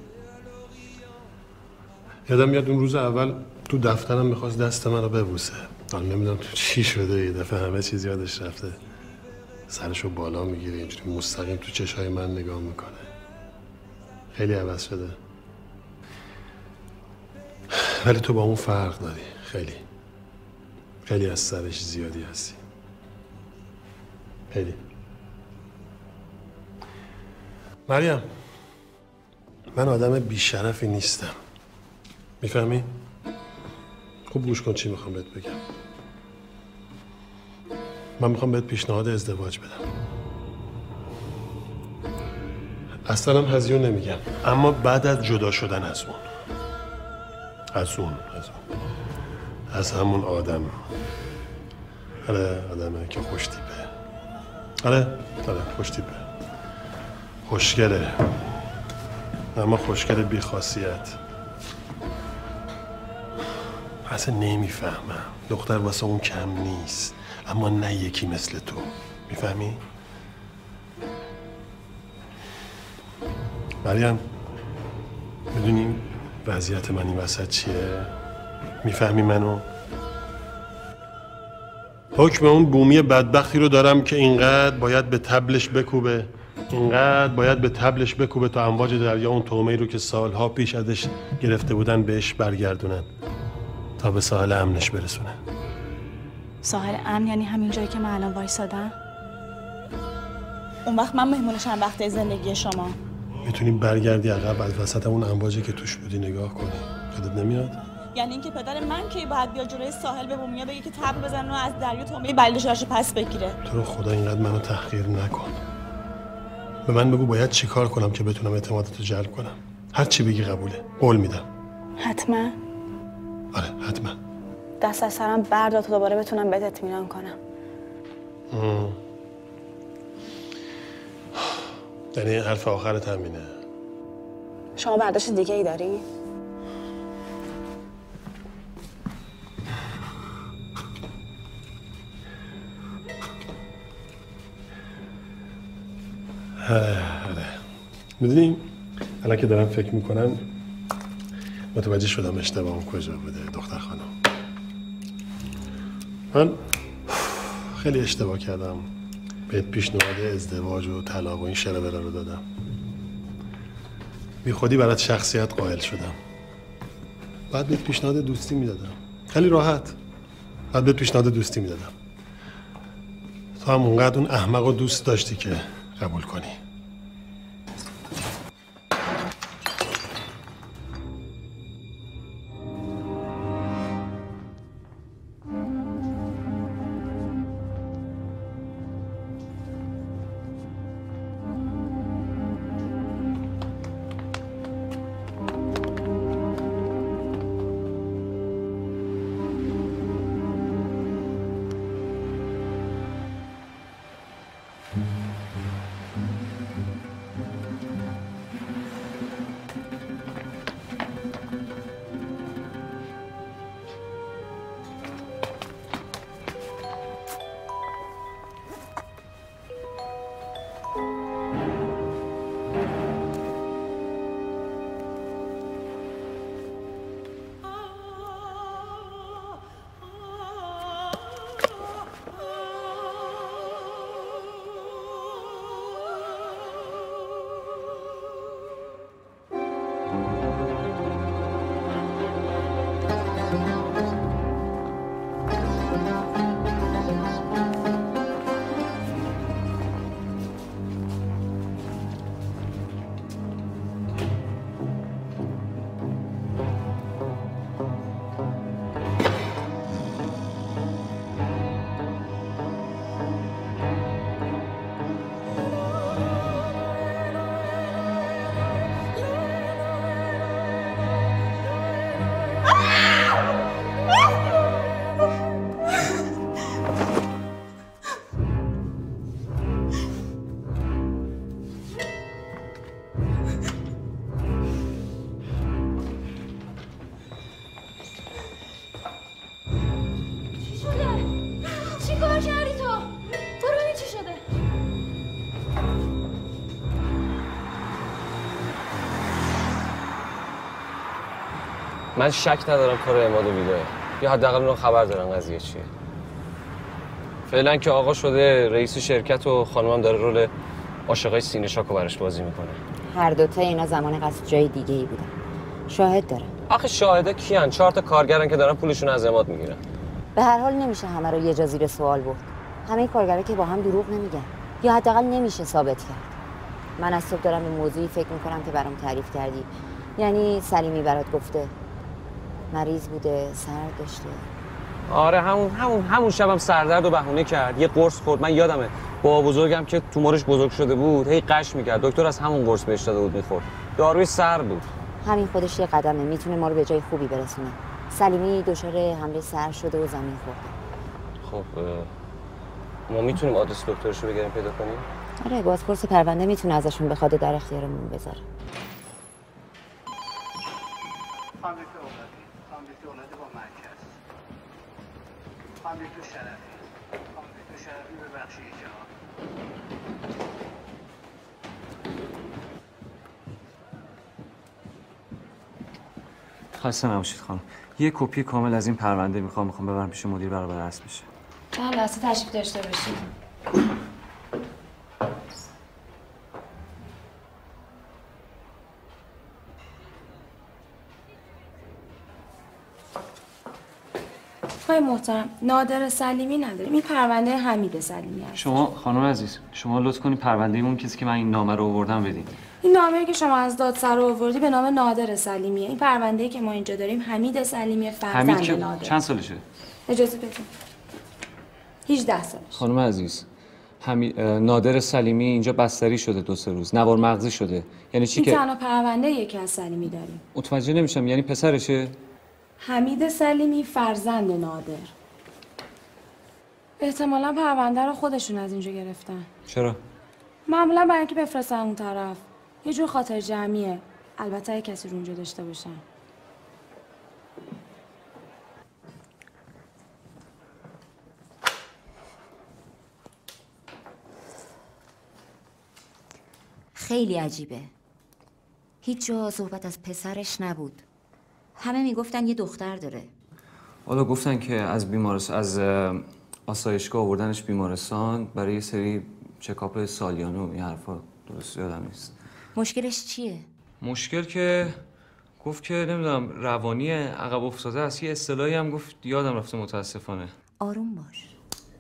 Speaker 6: یادم میاد اون روز اول تو دفترم میخواست دست من رو ببوسه. من نمیدونم تو چی شده یه دفعه همه چیز یادش رفته. سرشو بالا میگیره اینجوری مستقیم تو چشای من نگاه میکنه. خیلی عوض شده. ولی تو با اون فرق داری. خیلی خیلی از سرش زیادی هستی. خیلی مریم من آدم بیشرفی نیستم. میفهمی؟ خوب گوش کن چی میخوام بهت بگم. من میخوام بهت پیشنهاد ازدواج بدم. اصلا هم هزیون نمیگم اما بعد از جدا شدن از اون از اون از اون از همون آدم. آره آدمه که خوش تیپه. آره آره خوش تیپه. خوشگله اما خوشگله بی خاصیت. اصلا نمیفهمم دختر واسه اون کم نیست اما نه یکی مثل تو. میفهمی؟ مریم میدونی وضعیت من این وسط چیه؟ میفهمی منو؟ حکم اون بومی بدبختی رو دارم که اینقدر باید به تبلش بکوبه، اینقدر باید به تبلش بکوبه تا امواج دریا اون تومه‌ای رو که سالها پیش ازش گرفته بودن بهش برگردونن تا به ساحل امنش برسونه.
Speaker 8: ساحل امن یعنی همین جایی که من الان وایسادم؟ اون وقت من مهمون چند وقته زندگی شما.
Speaker 6: میتونی برگردی عقب از وسط اون امواجی که توش بودی نگاه کنی. یادت نمیاد؟
Speaker 8: یعنی اینکه پدر من که باید بیاد جلوی ساحل به بومیا بگه که تبل بزنن و از دریا تومه بلدشارش پس بگیره.
Speaker 6: تو رو خدا اینقدر منو تحقیر نکن. به من بگو باید چی کار کنم که بتونم اعتمادتو جلب کنم. هر چی بگی قبوله. قول میدم.
Speaker 4: حتما.
Speaker 6: آره حتما.
Speaker 4: دست از سرم بردار تا دوباره بتونم بهت اطمینان کنم.
Speaker 6: یعنی حرف آخرت همینه.
Speaker 4: شما برداشت دیگه ای داری؟
Speaker 6: آره آره. میدونی الان که دارم فکر میکنم متوجه شدم اشتباهم کجا بوده دختر خانم. من خیلی اشتباه کردم. بهت پیشنهاد ازدواج و طلاق و این شربرا رو دادم. بی خودی برات شخصیت قائل شدم. بعد بهت پیشنهاد دوستی میدادم. خیلی راحت. بعد بهت پیشنهاد دوستی میدادم. تو هم اونقدر اون احمق رو دوست داشتی که قبول کنی.
Speaker 1: من شک ندارم کار عماد و ویلاه، یا حداقل اونها خبر دارن قضیه چیه. فعلا که آقا شده رئیس شرکت و خانمم داره رول عاشقای سینه شاکو براش بازی میکنه.
Speaker 2: هر دوتا اینا زمان قصد جای دیگه ای بودن. شاهد دارم.
Speaker 1: آخه شاهده کیان؟ چهار تا کارگرن که دارن پولشون از عماد میگیرن.
Speaker 2: به هر حال نمیشه همه رو یه جا زیر سوال برد. همه کارگرا که با هم دروغ نمیگن، یا حداقل نمیشه ثابت کرد. من از صبح دارم به موضوعی فکر میکنم که برام تعریف کردی. یعنی سلیمی برات گفته مریض بوده، سرد داشته.
Speaker 1: آره همون همون همون شبم سردرد و بهونه کرد. یه قرص خورد. من یادمه با بزرگم که تومورش بزرگ شده بود هی قش میکرد. دکتر از همون قرص بهش داده بود میخورد. داروی سر بود.
Speaker 2: همین خودش یه قدمه، میتونه ما رو به جای خوبی برسونه. سلیمی دچار حمله سر شده و زمین خورده.
Speaker 1: خب ما میتونیم آدرس دکترش رو بگیریم پیدا کنیم؟
Speaker 2: آره بازپرس پرونده میتونه ازشون بخواد در اختیارمون بذاره.
Speaker 1: خسته نباشید خانم. یه کپی کامل از این پرونده میخوام میخوام ببرم پیش مدیر برابر رسم بشه.
Speaker 8: چند لحظه تشریف داشته باشید. آقای محترم، نادر سلیمی نداریم. این پرونده حمید سلیمی هست.
Speaker 1: شما خانم عزیز، شما لطف کنید پرونده اون کسی که من این نامه رو آوردم بدین.
Speaker 8: این نامه‌ای که شما از دادسرا آوردی به نام نادر سلیمیه. این پرونده‌ای که ما اینجا داریم حمید سلیمی فرزند
Speaker 1: حمید که
Speaker 8: نادر.
Speaker 1: چند سالشه؟
Speaker 8: اجازه بدید. هجده سالشه.
Speaker 1: خانم عزیز، حمید نادر سلیمی اینجا بستری شده دو سه روز، نوار مغزی شده. یعنی چی
Speaker 8: این
Speaker 1: که
Speaker 8: تنها پرونده یکی از سلیمی داریم.
Speaker 1: متوجه نمیشم، یعنی پسرشه؟
Speaker 8: حمید سلیمی فرزند نادر. احتمالاً پرونده رو خودشون از اینجا گرفتن.
Speaker 1: چرا؟
Speaker 8: معمولا برای اینکه بفرستن اون طرف. یه جور خاطر جمعیه. البته اگه کسی رو اونجا داشته باشن.
Speaker 2: خیلی عجیبه. هیچ جا صحبت از پسرش نبود. همه میگفتن یه دختر داره.
Speaker 1: حالا گفتن که از بیمارستان، از آسایشگاه آوردنش بیمارستان برای یه سری چکاپ سالیانه و این حرفا. درست یادم نیست.
Speaker 2: مشکلش چیه؟
Speaker 1: مشکل که گفت که نمیدونم روانی عقب افتاده است. یه اصطلاحی هم گفت یادم رفته متاسفانه.
Speaker 2: آروم باش.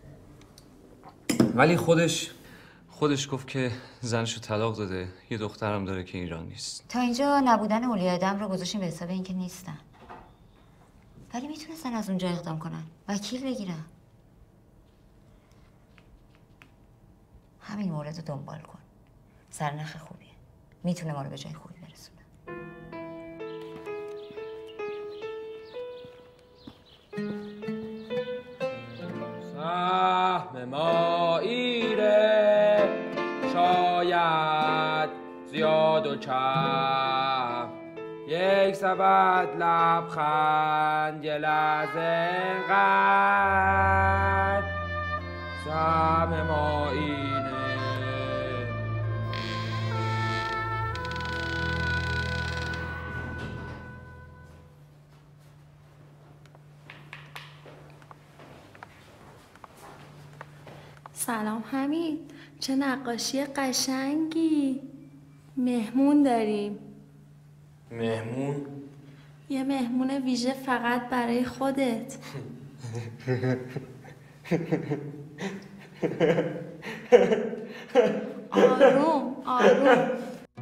Speaker 1: ولی خودش خودش گفت که زنشو طلاق داده، یه دخترم داره که ایران نیست.
Speaker 2: تا اینجا نبودن اولیاء دم رو گذاشتیم به حساب اینکه نیستن. ولی میتونستن از اونجا اقدام کنن، وکیل بگیرن. همین مورد رو دنبال کن. سرنخ خوبیه. میتونه ما رو به جای خوبی برسونه.
Speaker 11: سهم ما ایره شاید زیاد و کم، یک سبد لبخند یه لحظه انقدر. سهم ما اینه.
Speaker 8: سلام حمید، چه نقاشی قشنگی. مهمون داریم.
Speaker 11: مهمون؟
Speaker 8: یه مهمون ویژه فقط برای خودت. آروم آروم.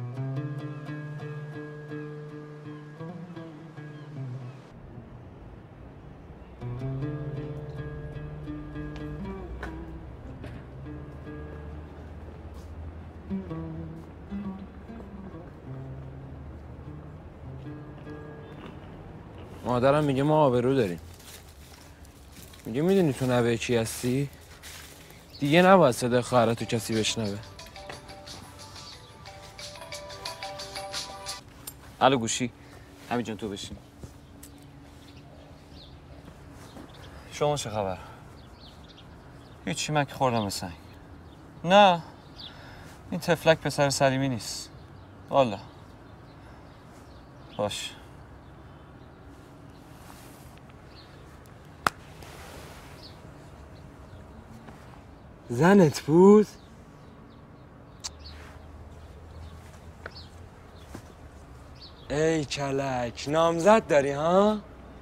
Speaker 11: مادرم میگه ما آبرو داریم. میگه میدونی تو نوه چی هستی؟ دیگه نباید صدای خواهرتو کسی بشنوه.
Speaker 1: الو گوشی، همین جان تو بشین. شما چه خبر؟ هیچی، من که خوردم به سنگ. نه این تفلک پسر سلیمی نیست والا. باش.
Speaker 11: زنت بود؟ ای کلک، نامزد داری ها؟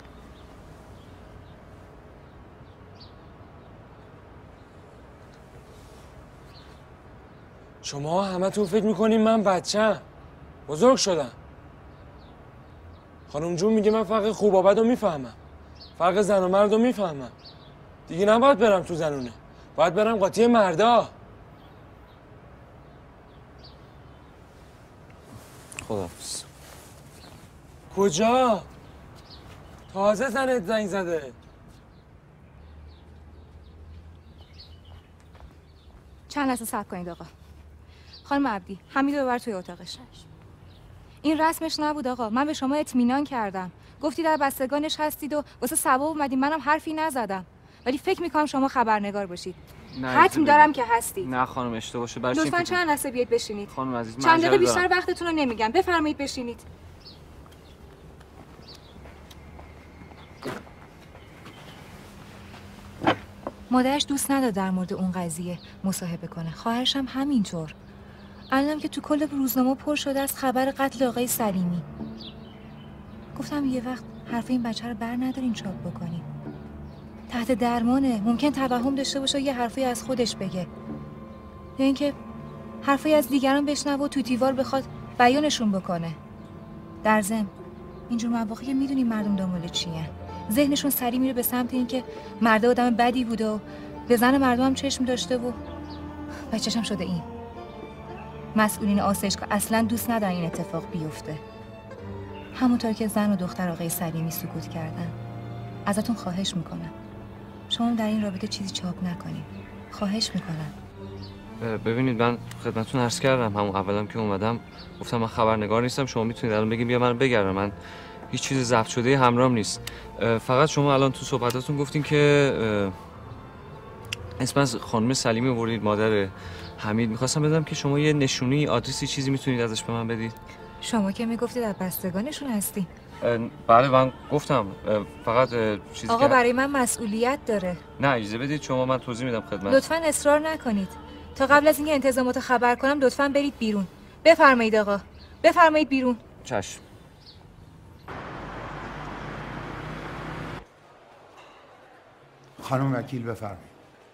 Speaker 11: شما همه تون فکر میکنین من بچه‌ام. بزرگ شدم. خانم جون میگه من فرق خوب و بد رو میفهمم. فرق زن و مرد رو میفهمم. دیگه نباید برم تو زنونه. باید برم قاطی مردا.
Speaker 1: خداحافظ.
Speaker 11: کجا؟ تازه زنت زنگ زده.
Speaker 12: چند لحظه صبر کنید آقا. خانم عبدی، حمیدو ببر توی اتاقش. این رسمش نبود آقا. من به شما اطمینان کردم. گفتی در بستگانش هستید و واسه ثواب اومدیم. منم حرفی نزدم. ولی فکر میکنم شما خبرنگار باشید. حتم دارم که هستید.
Speaker 1: نه خانم اشتباه شده. برای
Speaker 12: لطفاً چند لحظه بیاید بشینید.
Speaker 1: خانم عزیز،
Speaker 12: چند دقیقه بیشتر وقتتون رو نمیگم. بفرمایید بشینید. مادرش دوست نداد در مورد اون قضیه مصاحبه کنه. خواهرش هم همینطور. الانم که تو کل روزنامه پر شده از خبر قتل آقای سلیمی. گفتم یه وقت حرف این بچه رو بر ندارین چاپ بکنیم. تحت درمانه، ممکن توهم داشته باشه یه حرفی از خودش بگه، یا اینکه حرفی از دیگران بشنوه و تو دیوار بخواد بیانشون بکنه. در ضمن اینجور مواقع که میدونیم مردم دنبال چیه، ذهنشون سریع میره به سمت اینکه مرد آدم بدی بوده و به زن مردم هم چشم داشته و بچه‌ش هم شده این. مسئولین آسایشگاه اصلا دوست ندارن این اتفاق بیفته. همونطور که زن و دختر آقای سلیمی سکوت کردن. ازتون خواهش میکنم شما در این رابطه چیزی چاپ نکنید. خواهش میکنم.
Speaker 1: ببینید من خدمتتون عرض کردم همون اولام که اومدم گفتم من خبرنگار نیستم، شما میتونید الان بگید بیا منو بگردم، من هیچ چیز ضبط شده همراهم نیست. فقط شما الان تو صحبتاتون گفتین که اسم از خانم سلیمی آوردید، مادر حمید. میخواستم بدونم که شما یه نشونی، آدرسی، چیزی میتونید ازش به من بدید؟
Speaker 12: شما که میگفتید از بستگانشون هستی.
Speaker 1: بله من گفتم، فقط چیزی
Speaker 12: آقا
Speaker 1: که
Speaker 12: برای من مسئولیت داره.
Speaker 1: نه اجازه بدید شما، من توضیح میدم خدمت.
Speaker 12: لطفاً اصرار نکنید. تا قبل از اینکه انتظامات خبر کنم لطفاً برید بیرون. بفرمایید آقا، بفرمایید بیرون.
Speaker 1: چشم.
Speaker 3: خانم وکیل بفرمایید.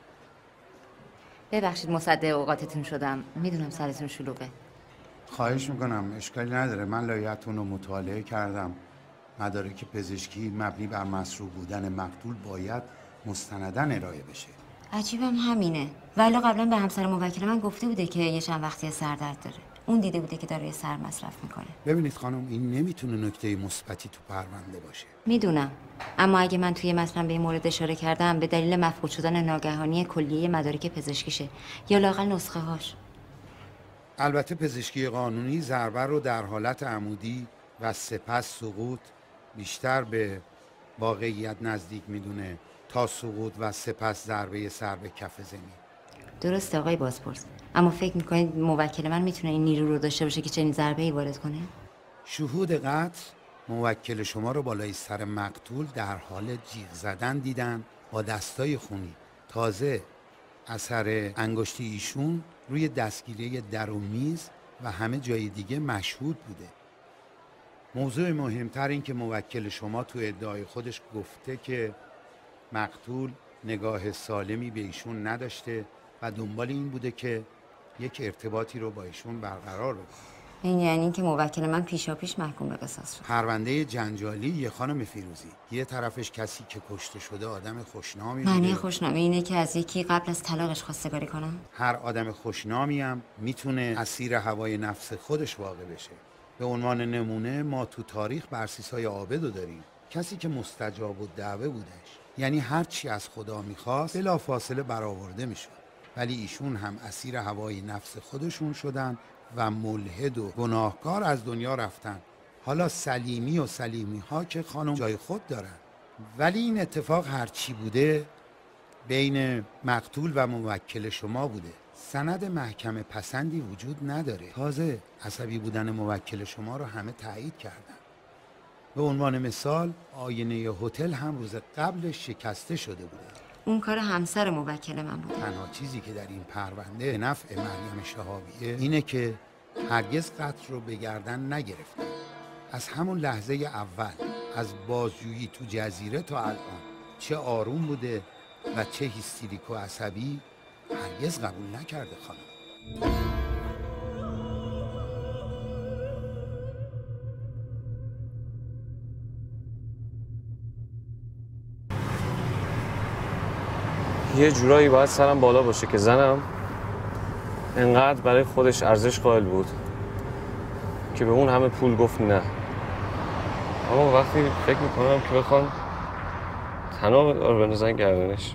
Speaker 2: ببخشید مصدق اوقاتتون شدم، میدونم سرتون شلوغه.
Speaker 3: خواهش میکنم، اشکالی نداره. من لایحتون رو مطالعه کردم. مدارک پزشکی مبنی بر مسروع بودن مقتول باید مستنداً ارائه بشه.
Speaker 2: عجیبم همینه. ولی قبلا به همسر موکل من گفته بوده که یه چند وقتی سردرد داره. اون دیده بوده که داره سر مصرف میکنه.
Speaker 3: ببینید خانم، این نمیتونه نکته مثبتی تو پرونده باشه.
Speaker 2: میدونم، اما اگه من توی متن به این مورد اشاره کردم به دلیل مفقود شدن ناگهانی کلیه مدارک پزشکیشه یا لااقل نسخه هاش.
Speaker 3: البته پزشکی قانونی ضربه رو در حالت عمودی و سپس سقوط بیشتر به واقعیت نزدیک میدونه تا سقوط و سپس ضربه سر به کف زمین.
Speaker 2: درسته آقای بازپرس، اما فکر میکنید موکل من میتونه این نیرو رو داشته باشه که چنین ضربه‌ای وارد کنه؟
Speaker 3: شهود قتل موکل شما رو بالای سر مقتول در حال جیغ زدن دیدن با دستای خونی. تازه اثر انگشتی ایشون روی دستگیره در و میز و همه جای دیگه مشهود بوده. موضوع مهمتر این که موکل شما تو ادعای خودش گفته که مقتول نگاه سالمی به ایشون نداشته و دنبال این بوده که یک ارتباطی رو با ایشون برقرار بکنه.
Speaker 2: این یعنی که موکل من پیشا پیش محکوم به قصاص شد.
Speaker 3: پرونده جنجالی یه خانم فیروزی، یه طرفش کسی که کشته شده آدم خوشنامی
Speaker 2: معنی
Speaker 3: بوده.
Speaker 2: خوشنامی اینه که از یکی قبل از طلاقش خواستگاری کنم؟
Speaker 3: هر آدم خوشنامی هم میتونه اسیر هوای نفس خودش واقع بشه. به عنوان نمونه ما تو تاریخ برسیسای عابدو داریم، کسی که مستجاب الدعوه بودش، یعنی هر چی از خدا میخواست بلا فاصله برآورده میشد. ولی ایشون هم اسیر هوای نفس خودشون شدن و ملحد و گناهکار از دنیا رفتن. حالا سلیمی و سلیمی ها که خانم جای خود دارن، ولی این اتفاق هرچی بوده بین مقتول و موکل شما بوده. سند محکمه پسندی وجود نداره. تازه عصبی بودن موکل شما رو همه تایید کردن. به عنوان مثال آینه هتل هم روز قبلش شکسته شده بوده.
Speaker 2: اون کار همسر موکل من بود.
Speaker 3: تنها چیزی که در این پرونده نفع مریم شهابیه اینه که هرگز قتل رو به گردن نگرفته. از همون لحظه اول از بازجویی تو جزیره تا الان چه آروم بوده و چه هیستریک و عصبی هرگز قبول نکرده خانم.
Speaker 1: یه جورایی باید سرم بالا باشه که زنم انقدر برای خودش ارزش قائل بود که به اون همه پول گفت نه. اما وقتی فکر میکنم که بخوان تنها رو بندازن گردنش،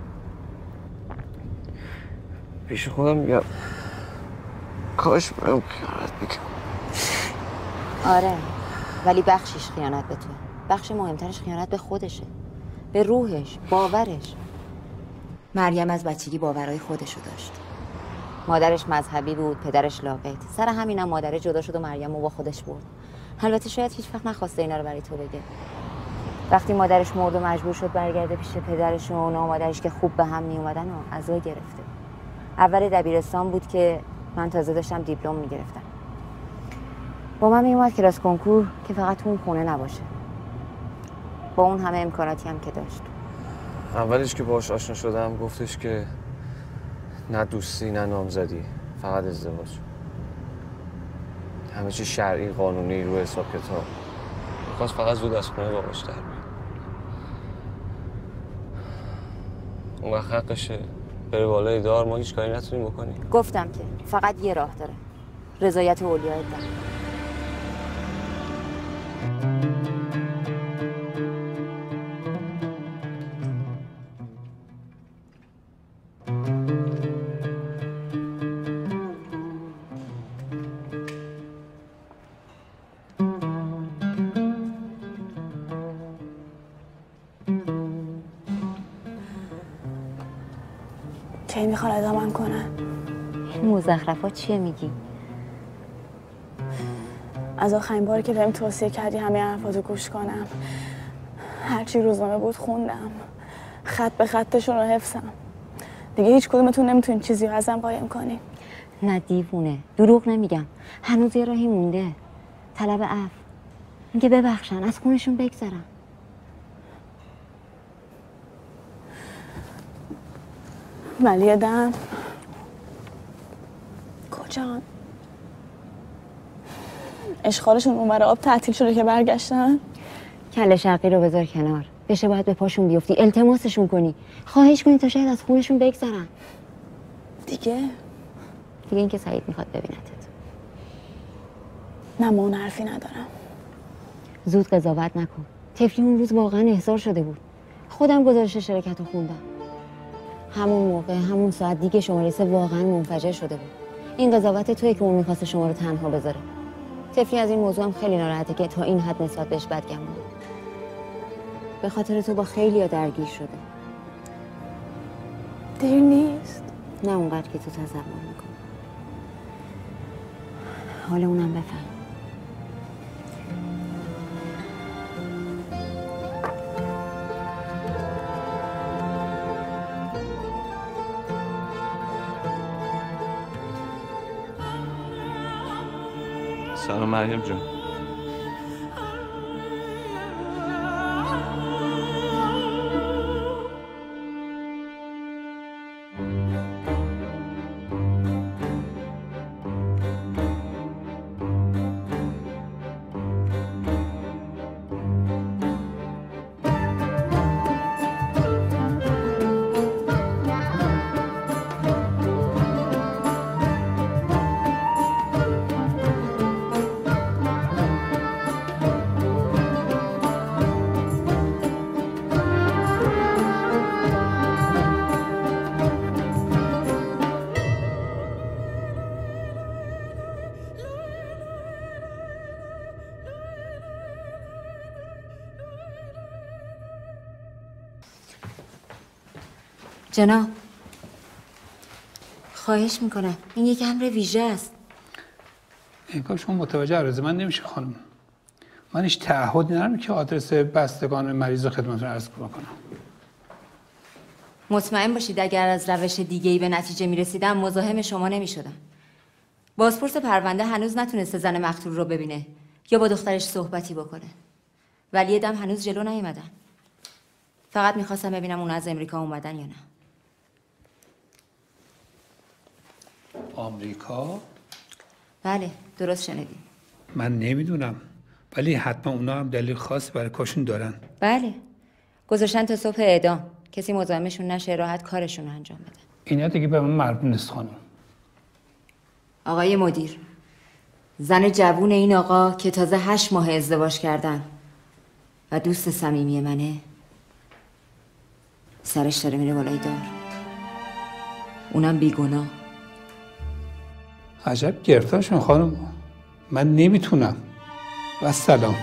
Speaker 1: پیش خودم میگم کاش برم خیانت بکنم.
Speaker 2: آره، ولی بخشش خیانت به تو، بخش مهمترش خیانت به خودشه، به روحش، باورش. مریم از بچگی باورهای خودشو داشت. مادرش مذهبی بود، پدرش لاقیت. سر همینم مادره جدا شد و مریم رو با خودش برد. البته شاید هیچ وقت نخواسته اینا رو برای تو بگه. وقتی مادرش مرد و مجبور شد برگرده پیش پدرشون و مادرش که خوب به هم می اومدن و عزا گرفته. اول دبیرستان بود که من تازه داشتم دیپلم میگرفتم. با من می اومد کلاس کنکور که فقط اون خونه نباشه، با اون همه امکاناتی هم که داشت.
Speaker 1: اولش که باهاش آشنا شدم گفتش که نه دوستی نه نامزدی، فقط ازدواج. همه چی شرعی قانونی رو حساب کتاب. می‌خواست فقط زود از خونه باباش در بیاد. اون وقت حقشه بره بالای دار، ما هیچ کاری نتونیم بکنیم.
Speaker 2: گفتم که فقط یه راه داره، رضایت اولیاء الدین.
Speaker 4: کی میخوان ادامه کنن؟
Speaker 2: این مزخرفات چیه میگی؟
Speaker 4: از آخرین باری که بهم توصیه کردی همه حرفاتو گوش کنم، هرچی روزنامه بود خوندم، خط به خطشون رو حفظم. دیگه هیچ کدومتون نمیتونین چیزی رو ازم قایم کنین.
Speaker 2: نه دیوونه، دروغ نمیگم، هنوز یه راهی مونده. طلب عفو، اینکه ببخشن، از خونشون بگذرن.
Speaker 4: ولی دم کجا؟ اشغالشون اونور آب تعطیل شده که برگشتن؟
Speaker 2: کله شرقی رو بذار کنار، بشه باید به پاشون بیفتی، التماسشون کنی، خواهش کنی تا شاید از خونشون بگذرن.
Speaker 4: دیگه؟
Speaker 2: دیگه اینکه سعید میخواد ببینتت.
Speaker 4: نه، من اون حرفی ندارم.
Speaker 2: زود قضاوت نکن. طفلی اون روز واقعا احضار شده بود. خودم گزارش شرکت رو خوندم. همون موقع، همون ساعت دیگه شماره سه واقعا منفجر شده بود. این قضاوت توئه که اون میخواسته شما رو تنها بذاره. طفلی از این موضوع هم خیلی ناراحته که تا این حد نسبت بهش بدگمونه. به خاطر تو با خیلیا درگیر شده.
Speaker 4: دیر نیست؟
Speaker 2: نه اونقدر که تو تصور میکنی. حالا اونم بفهم.
Speaker 1: سلام مریم جان.
Speaker 2: جناب، خواهش میکنم، این یک امر ویژه است.
Speaker 13: انگار شما متوجه عرض من نمیشه خانم. من هیچ تعهدی ندارم که آدرس بستگان مریض رو خدمتتون عرض کنم.
Speaker 2: مطمئن باشید اگر از روش دیگه‌ای به نتیجه میرسیدم مزاحم شما نمیشدم. بازپرس پرونده هنوز نتونسته زن مقتول رو ببینه یا با دخترش صحبتی بکنه. ولی دم هنوز جلو نیومدن. فقط میخواستم ببینم اون از امریکا اومدن یا نه.
Speaker 13: آمریکا؟
Speaker 2: بله، درست شنیدی.
Speaker 13: من نمیدونم، ولی حتما اونا هم دلیل خاصی برای کاشون دارن.
Speaker 2: بله، گذاشتن تا صبح اعدام، کسی مزاحمشون نشه، راحت کارشون رو انجام بدن.
Speaker 13: اینا دیگه به من مربوط نیست خانم.
Speaker 2: آقای مدیر، زن جوون این آقا که تازه هشت ماه ازدواج کردن و دوست صمیمی منه، سرش داره میره بالای دار، اونم بیگناه.
Speaker 13: عجب گرفتارشون خانم، من نمیتونم. و سلام.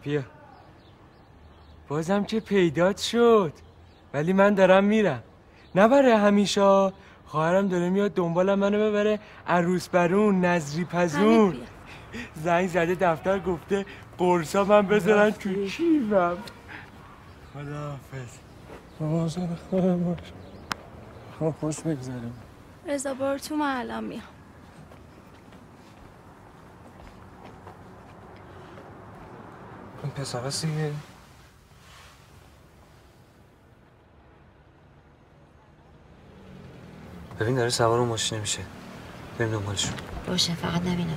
Speaker 11: بیا. بازم که پیدات شد. ولی من دارم میرم. نه برای همیشه. خواهرم داره میاد دنبالم منو ببره عروس برون نظری پزون. زنگ زده دفتر گفته قرصا من بذارن تو کیفم. خداحافظ. مواظب خودت باش. خب خوش بگذاریم.
Speaker 8: رضا برو تو، من الان میام.
Speaker 1: این پسر هست دیگه. ببین داره سوار اون ماشین میشه. بریم دنبالشون.
Speaker 2: باشه فقط نبینم.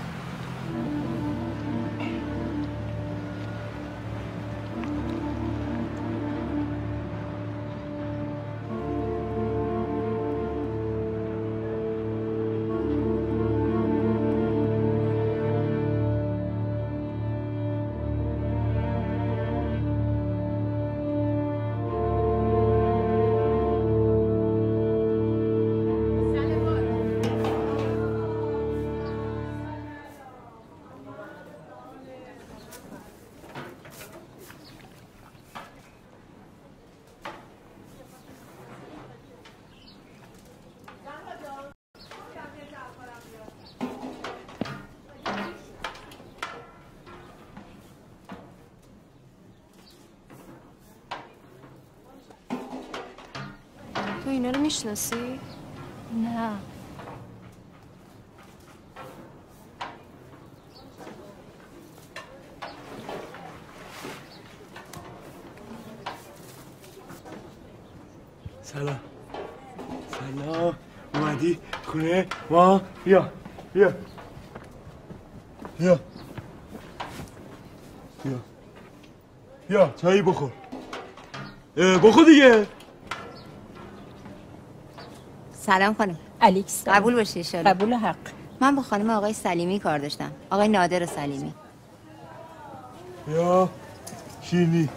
Speaker 14: تو اینا رو میشناسی؟
Speaker 9: نه.
Speaker 11: سلام. سلام. اومدی خونه ما؟ بیا. بیا. بیا. بیا. بیا چایی بخور. بخور دیگه.
Speaker 2: سلام خانم.
Speaker 15: الیکس.
Speaker 2: قبول باشی انشالله.
Speaker 15: قبول حق.
Speaker 2: من با خانم آقای سلیمی کار داشتم. آقای نادر سلیمی.
Speaker 11: یا شیرینی.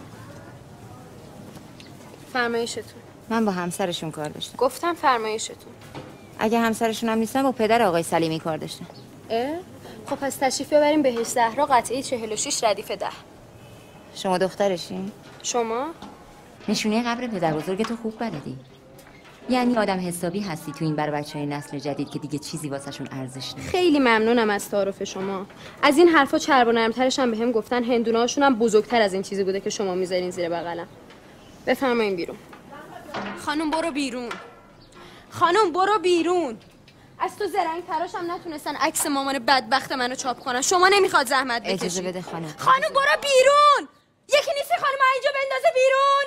Speaker 14: فرمایشتون.
Speaker 2: من با همسرشون کار داشتم.
Speaker 14: گفتم فرمایشتون.
Speaker 2: اگه همسرشون هم نیستن با پدر آقای سلیمی کار داشتم.
Speaker 14: اه؟ خب پس تشریف ببریم بهش زهرا قطعی چهل و شش ردیف ده.
Speaker 2: شما دخترشین؟
Speaker 14: شما؟
Speaker 2: نشونه قبر پدر بزرگ تو خوب بلدی. یعنی آدم حسابی هستی تو این بر بچهای نسل جدید که دیگه چیزی واسهشون ارزش نداره.
Speaker 14: خیلی ممنونم از تعارف شما. از این حرفا چرب و نرمترش هم بهم گفتن هندونه‌هاشون هم بزرگتر از این چیزی بوده که شما میذارین زیر بغلم. بفرمایین بیرون. خانم برو بیرون. خانم برو بیرون. از تو زرنگ تراش هم نتونستن عکس مامان بدبخت منو چاپ کنن. شما نمیخواد زحمت بکشید.
Speaker 2: اجازه بده خانم.
Speaker 14: خانم برو بیرون. یکی نیستی خانم اینجا بندازه بیرون.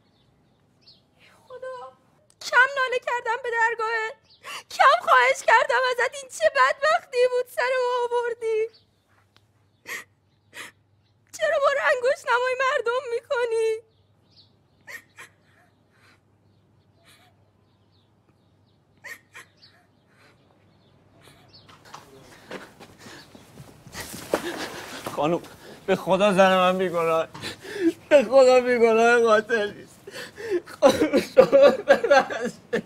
Speaker 14: خدا کم ناله کردم به درگاهت. کم خواهش کردم ازت. این چه بدبختی بود سر ما آوردی. چرا با انگشت نمای مردم میکنی؟
Speaker 10: خانم به خدا زن من بیگناه، به خدا بیگناه قاتل نیست. خانم شما ببخشید.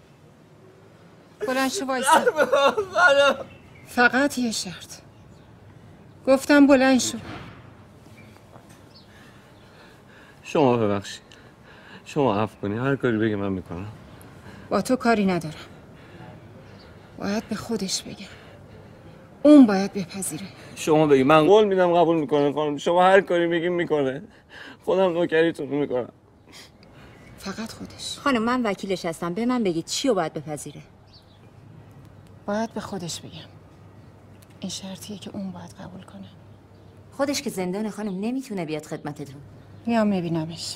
Speaker 15: بلند شو وایسا. فقط یه شرط. گفتم بلند شو.
Speaker 10: شما ببخشید. شما عفو کنی، هر کاری بگه من میکنم.
Speaker 15: با تو کاری ندارم. باید به خودش بگم. اون باید بپذیره.
Speaker 10: شما بگی من قول میدم قبول میکنه خانم. شما هر کاری بگیم میکنه. خودم نوکریتون رو میکنم.
Speaker 15: فقط خودش.
Speaker 2: خانم من وکیلش هستم. به من بگید چی رو باید بپذیره؟
Speaker 15: باید به خودش بگم. این شرطیه که اون باید قبول کنه.
Speaker 2: خودش که زندان خانم نمیتونه بیاد خدمتتون.
Speaker 15: میام میبینمش.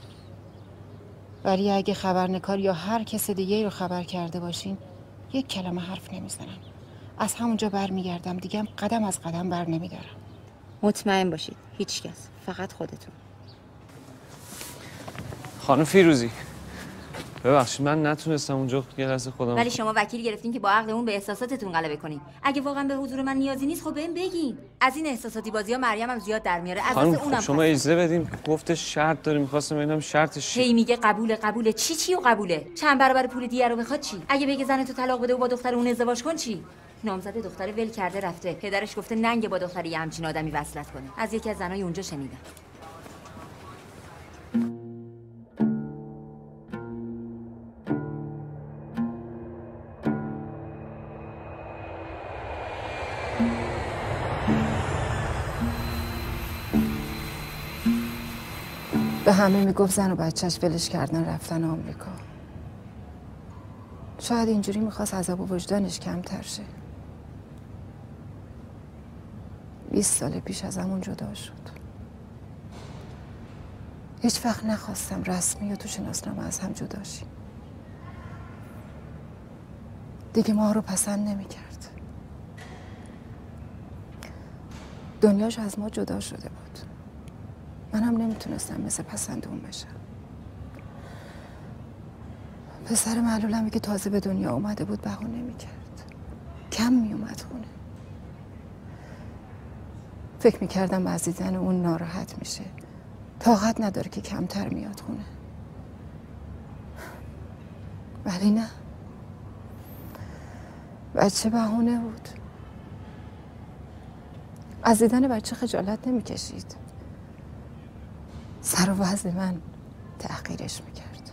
Speaker 15: ولی اگه خبرنگار یا هر کس دیگه رو خبر کرده باشین یک کلمه حرف نمیزنم. از همونجا برمیگردم. دیگه هم قدم از قدم بر نمیدارم.
Speaker 2: مطمئن باشید هیچ کس، فقط خودتون.
Speaker 1: خانم فیروزی ببخشید من نتونستم اونجا یه لحظه خودم.
Speaker 2: ولی شما وکیل گرفتین که با عقلمون به احساساتتون غلبه کنین. اگه واقعا به حضور من نیازی نیست خب بهم بگین. از این احساساتی بازی‌ها مریم هم زیاد در میاره. از
Speaker 1: خانم
Speaker 2: اونم
Speaker 1: شما اجازه بدین گفتش شرط داره می‌خواستم ببینم شرطش
Speaker 2: هی میگه قبول قبوله چی چی و قبوله چند برابر پول دیگه رو بخواد چی اگه بگه زن تو طلاق بده و با دختر اون ازدواج کن چی نامزد دختر ول کرده رفته پدرش گفته ننگ با دختر یه همچین آدمی وصلت کنه از یکی از زنای اونجا شنیدم.
Speaker 15: به همه میگفت زن و بچهش ولش کردن رفتن آمریکا. شاید اینجوری میخواست عذاب و وجدانش کمتر شه. بیست سال پیش از همون جدا شد. هیچ وقت نخواستم رسمی و تو شناسنامه از هم جدا شیم. دیگه ما رو پسند نمیکرد. دنیاش از ما جدا شده بود. منم نمیتونستم مثل پسند اون بشم. پسر معلولمی که تازه به دنیا اومده بود بهونه نمیکرد. کم میومد خونه. فکر میکردم از دیدن اون ناراحت میشه. طاقت نداره که کمتر میاد خونه. ولی نه. بچه بهونه بود. از دیدن بچه خجالت نمیکشید. سر و وضع من تحقیرش میکرد.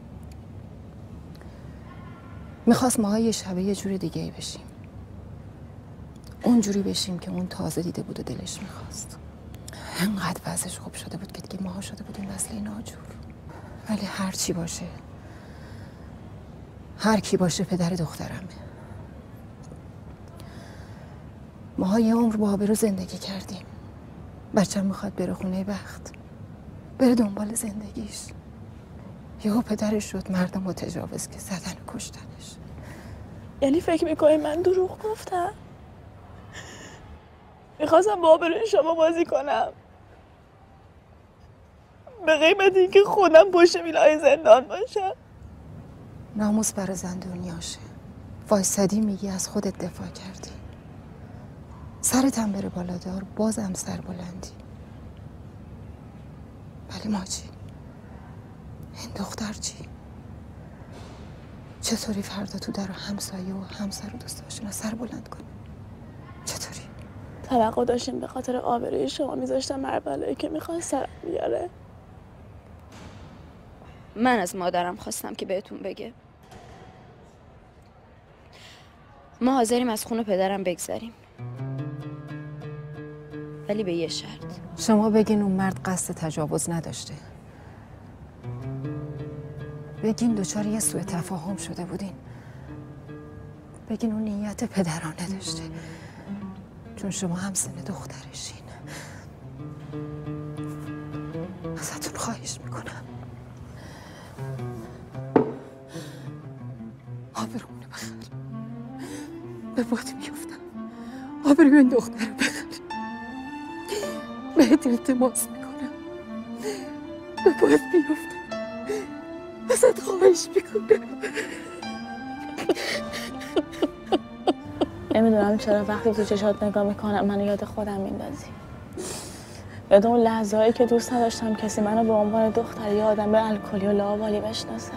Speaker 15: میخواست ما یه شبه یه جور دیگه ای بشیم. اونجوری بشیم که اون تازه دیده بود و دلش میخواست. انقدر وضعش خوب شده بود که دیگه ماها شده بودیم نسل ناجور. ولی هر چی باشه هر کی باشه پدر دخترمه. ماها یه عمر با آبرو زندگی کردیم. بچه‌م میخواد بره خونه بخت، بره دنبال زندگیش. یهو پدرش شد مرد متجاوز که زدن و کشتنش.
Speaker 4: یعنی فکر میکنی من دروغ گفتم؟ میخواستم با آبروی شما بازی کنم به قیمت اینکه خودم پشت میلای زندان باشم.
Speaker 15: ناموس برای زن دنیاشه. وایسادی میگی از خودت دفاع کردی. سرت هم بره بالادار بازم سر بلندی. ولی ما چی؟ این دختر چی؟ چطوری فردا تو در همسایه و همسر و دوستاشون سر بلند کنه؟ چطوری؟
Speaker 4: توقع داشتیم به خاطر آبروی شما میذاشتم مربلایی که میخواست سرم بیاره.
Speaker 14: من از مادرم خواستم که بهتون بگه ما حاضریم از خون پدرم بگذریم، ولی به یه شرط.
Speaker 15: شما بگین اون مرد قصد تجاوز نداشته. بگین دوچار یه سوء تفاهم شده بودین. بگین اون نیت پدرانه داشته چون شما هم سن دخترشین. ازتون خواهش میکنم آبرومونو بخر. به باد میفتم آبروی این دختر رو بخر. بهت التماس میکنم به باد میفتم ازت خواهش میکنم.
Speaker 4: نمیدونم چرا وقتی تو چشات نگاه میکنم منو یاد خودم میندازی. یاد اون لحظه هایی که دوست نداشتم کسی منو به عنوان دختر یه آدم الکلی و لاابالی بشناسه.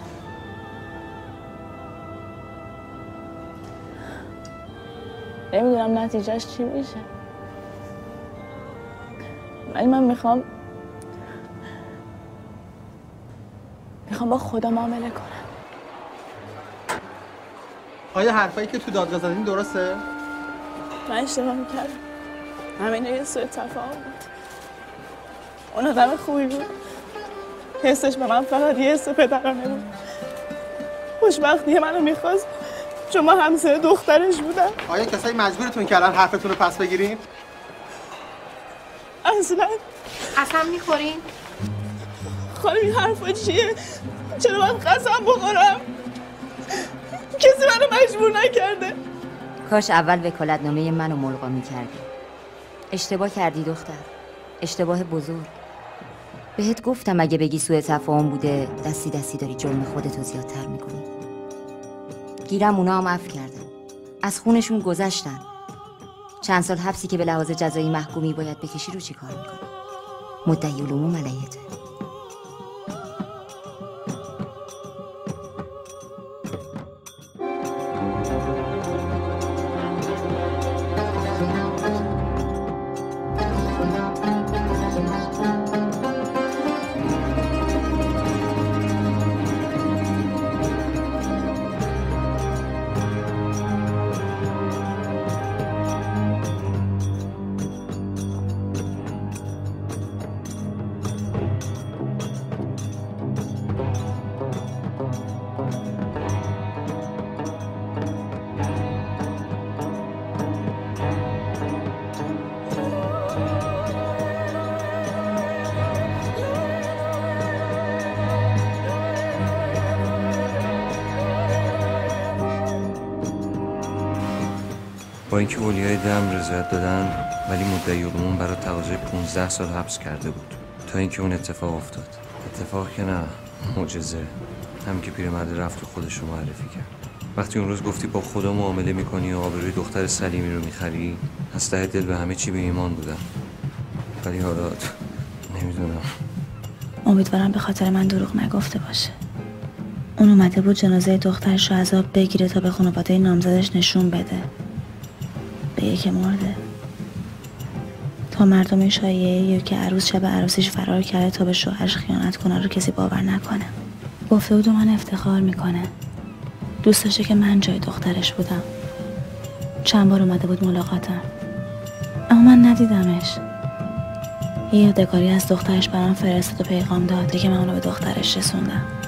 Speaker 4: نمیدونم نتیجهش چی میشه، ولی من میخوام میخوام با خدا معامله کنم.
Speaker 16: آیا حرفایی که تو دادگاه زدین درسته؟
Speaker 4: من اشتباه میکردم. همینه یه سوء تفاهم بود. اون آدم خوبی بود. حسش به من فقط یه حس پدرانه بود. خوشبختی منو میخواست چون من همسر دخترش بودم.
Speaker 16: آیا کسایی مجبورتون کردن حرفتون رو پس بگیرین؟
Speaker 4: اصلا
Speaker 12: قسم میخورین؟
Speaker 4: خانم این حرفا چیه؟ چرا من قسم بخورم؟ کسی منو مجبور نکرده.
Speaker 2: کاش اول وکالتنامه منو ملغا میکردی. اشتباه کردی دختر. اشتباه بزرگ. بهت گفتم اگه بگی سوء تفاهم بوده دستی دستی داری جرم خودتو زیادتر میکنی. گیرم اونا هم عفو کردن، از خونشون گذشتن. چند سال حبسی که به لحاظ جزایی محکومی باید بکشی رو چی کار میکنی؟ مدعی العموم علیته.
Speaker 1: با اینکه اولیای دم رضایت دادن ولی مدعی العموم برای تقاضای پونزده سال حبس کرده بود تا اینکه اون اتفاق افتاد. اتفاق که نه، معجزه. همین که پیرمرد رفت و خودش رو معرفی کرد. وقتی اون روز گفتی با خدا معامله میکنی و آبروی دختر سلیمی رو میخری، از ته دل به همه چی به ایمان بودم. ولی حالا نمیدونم.
Speaker 8: امیدوارم به خاطر من دروغ نگفته باشه. اون اومده بود جنازه دخترش رو از آب بگیره تا به خانواده نامزدش نشون بده. به یکی مرده. تا مردم شایعه که عروس شب عروسیش فرار کرده تا به شوهرش خیانت کنه رو کسی باور نکنه. گفته بود و من افتخار میکنه. دوست داشته که من جای دخترش بودم. چند بار اومده بود ملاقاتم، اما من ندیدمش. یه یادگاری از دخترش برام فرستاد و پیغام داد که من اونو به دخترش رسوندم.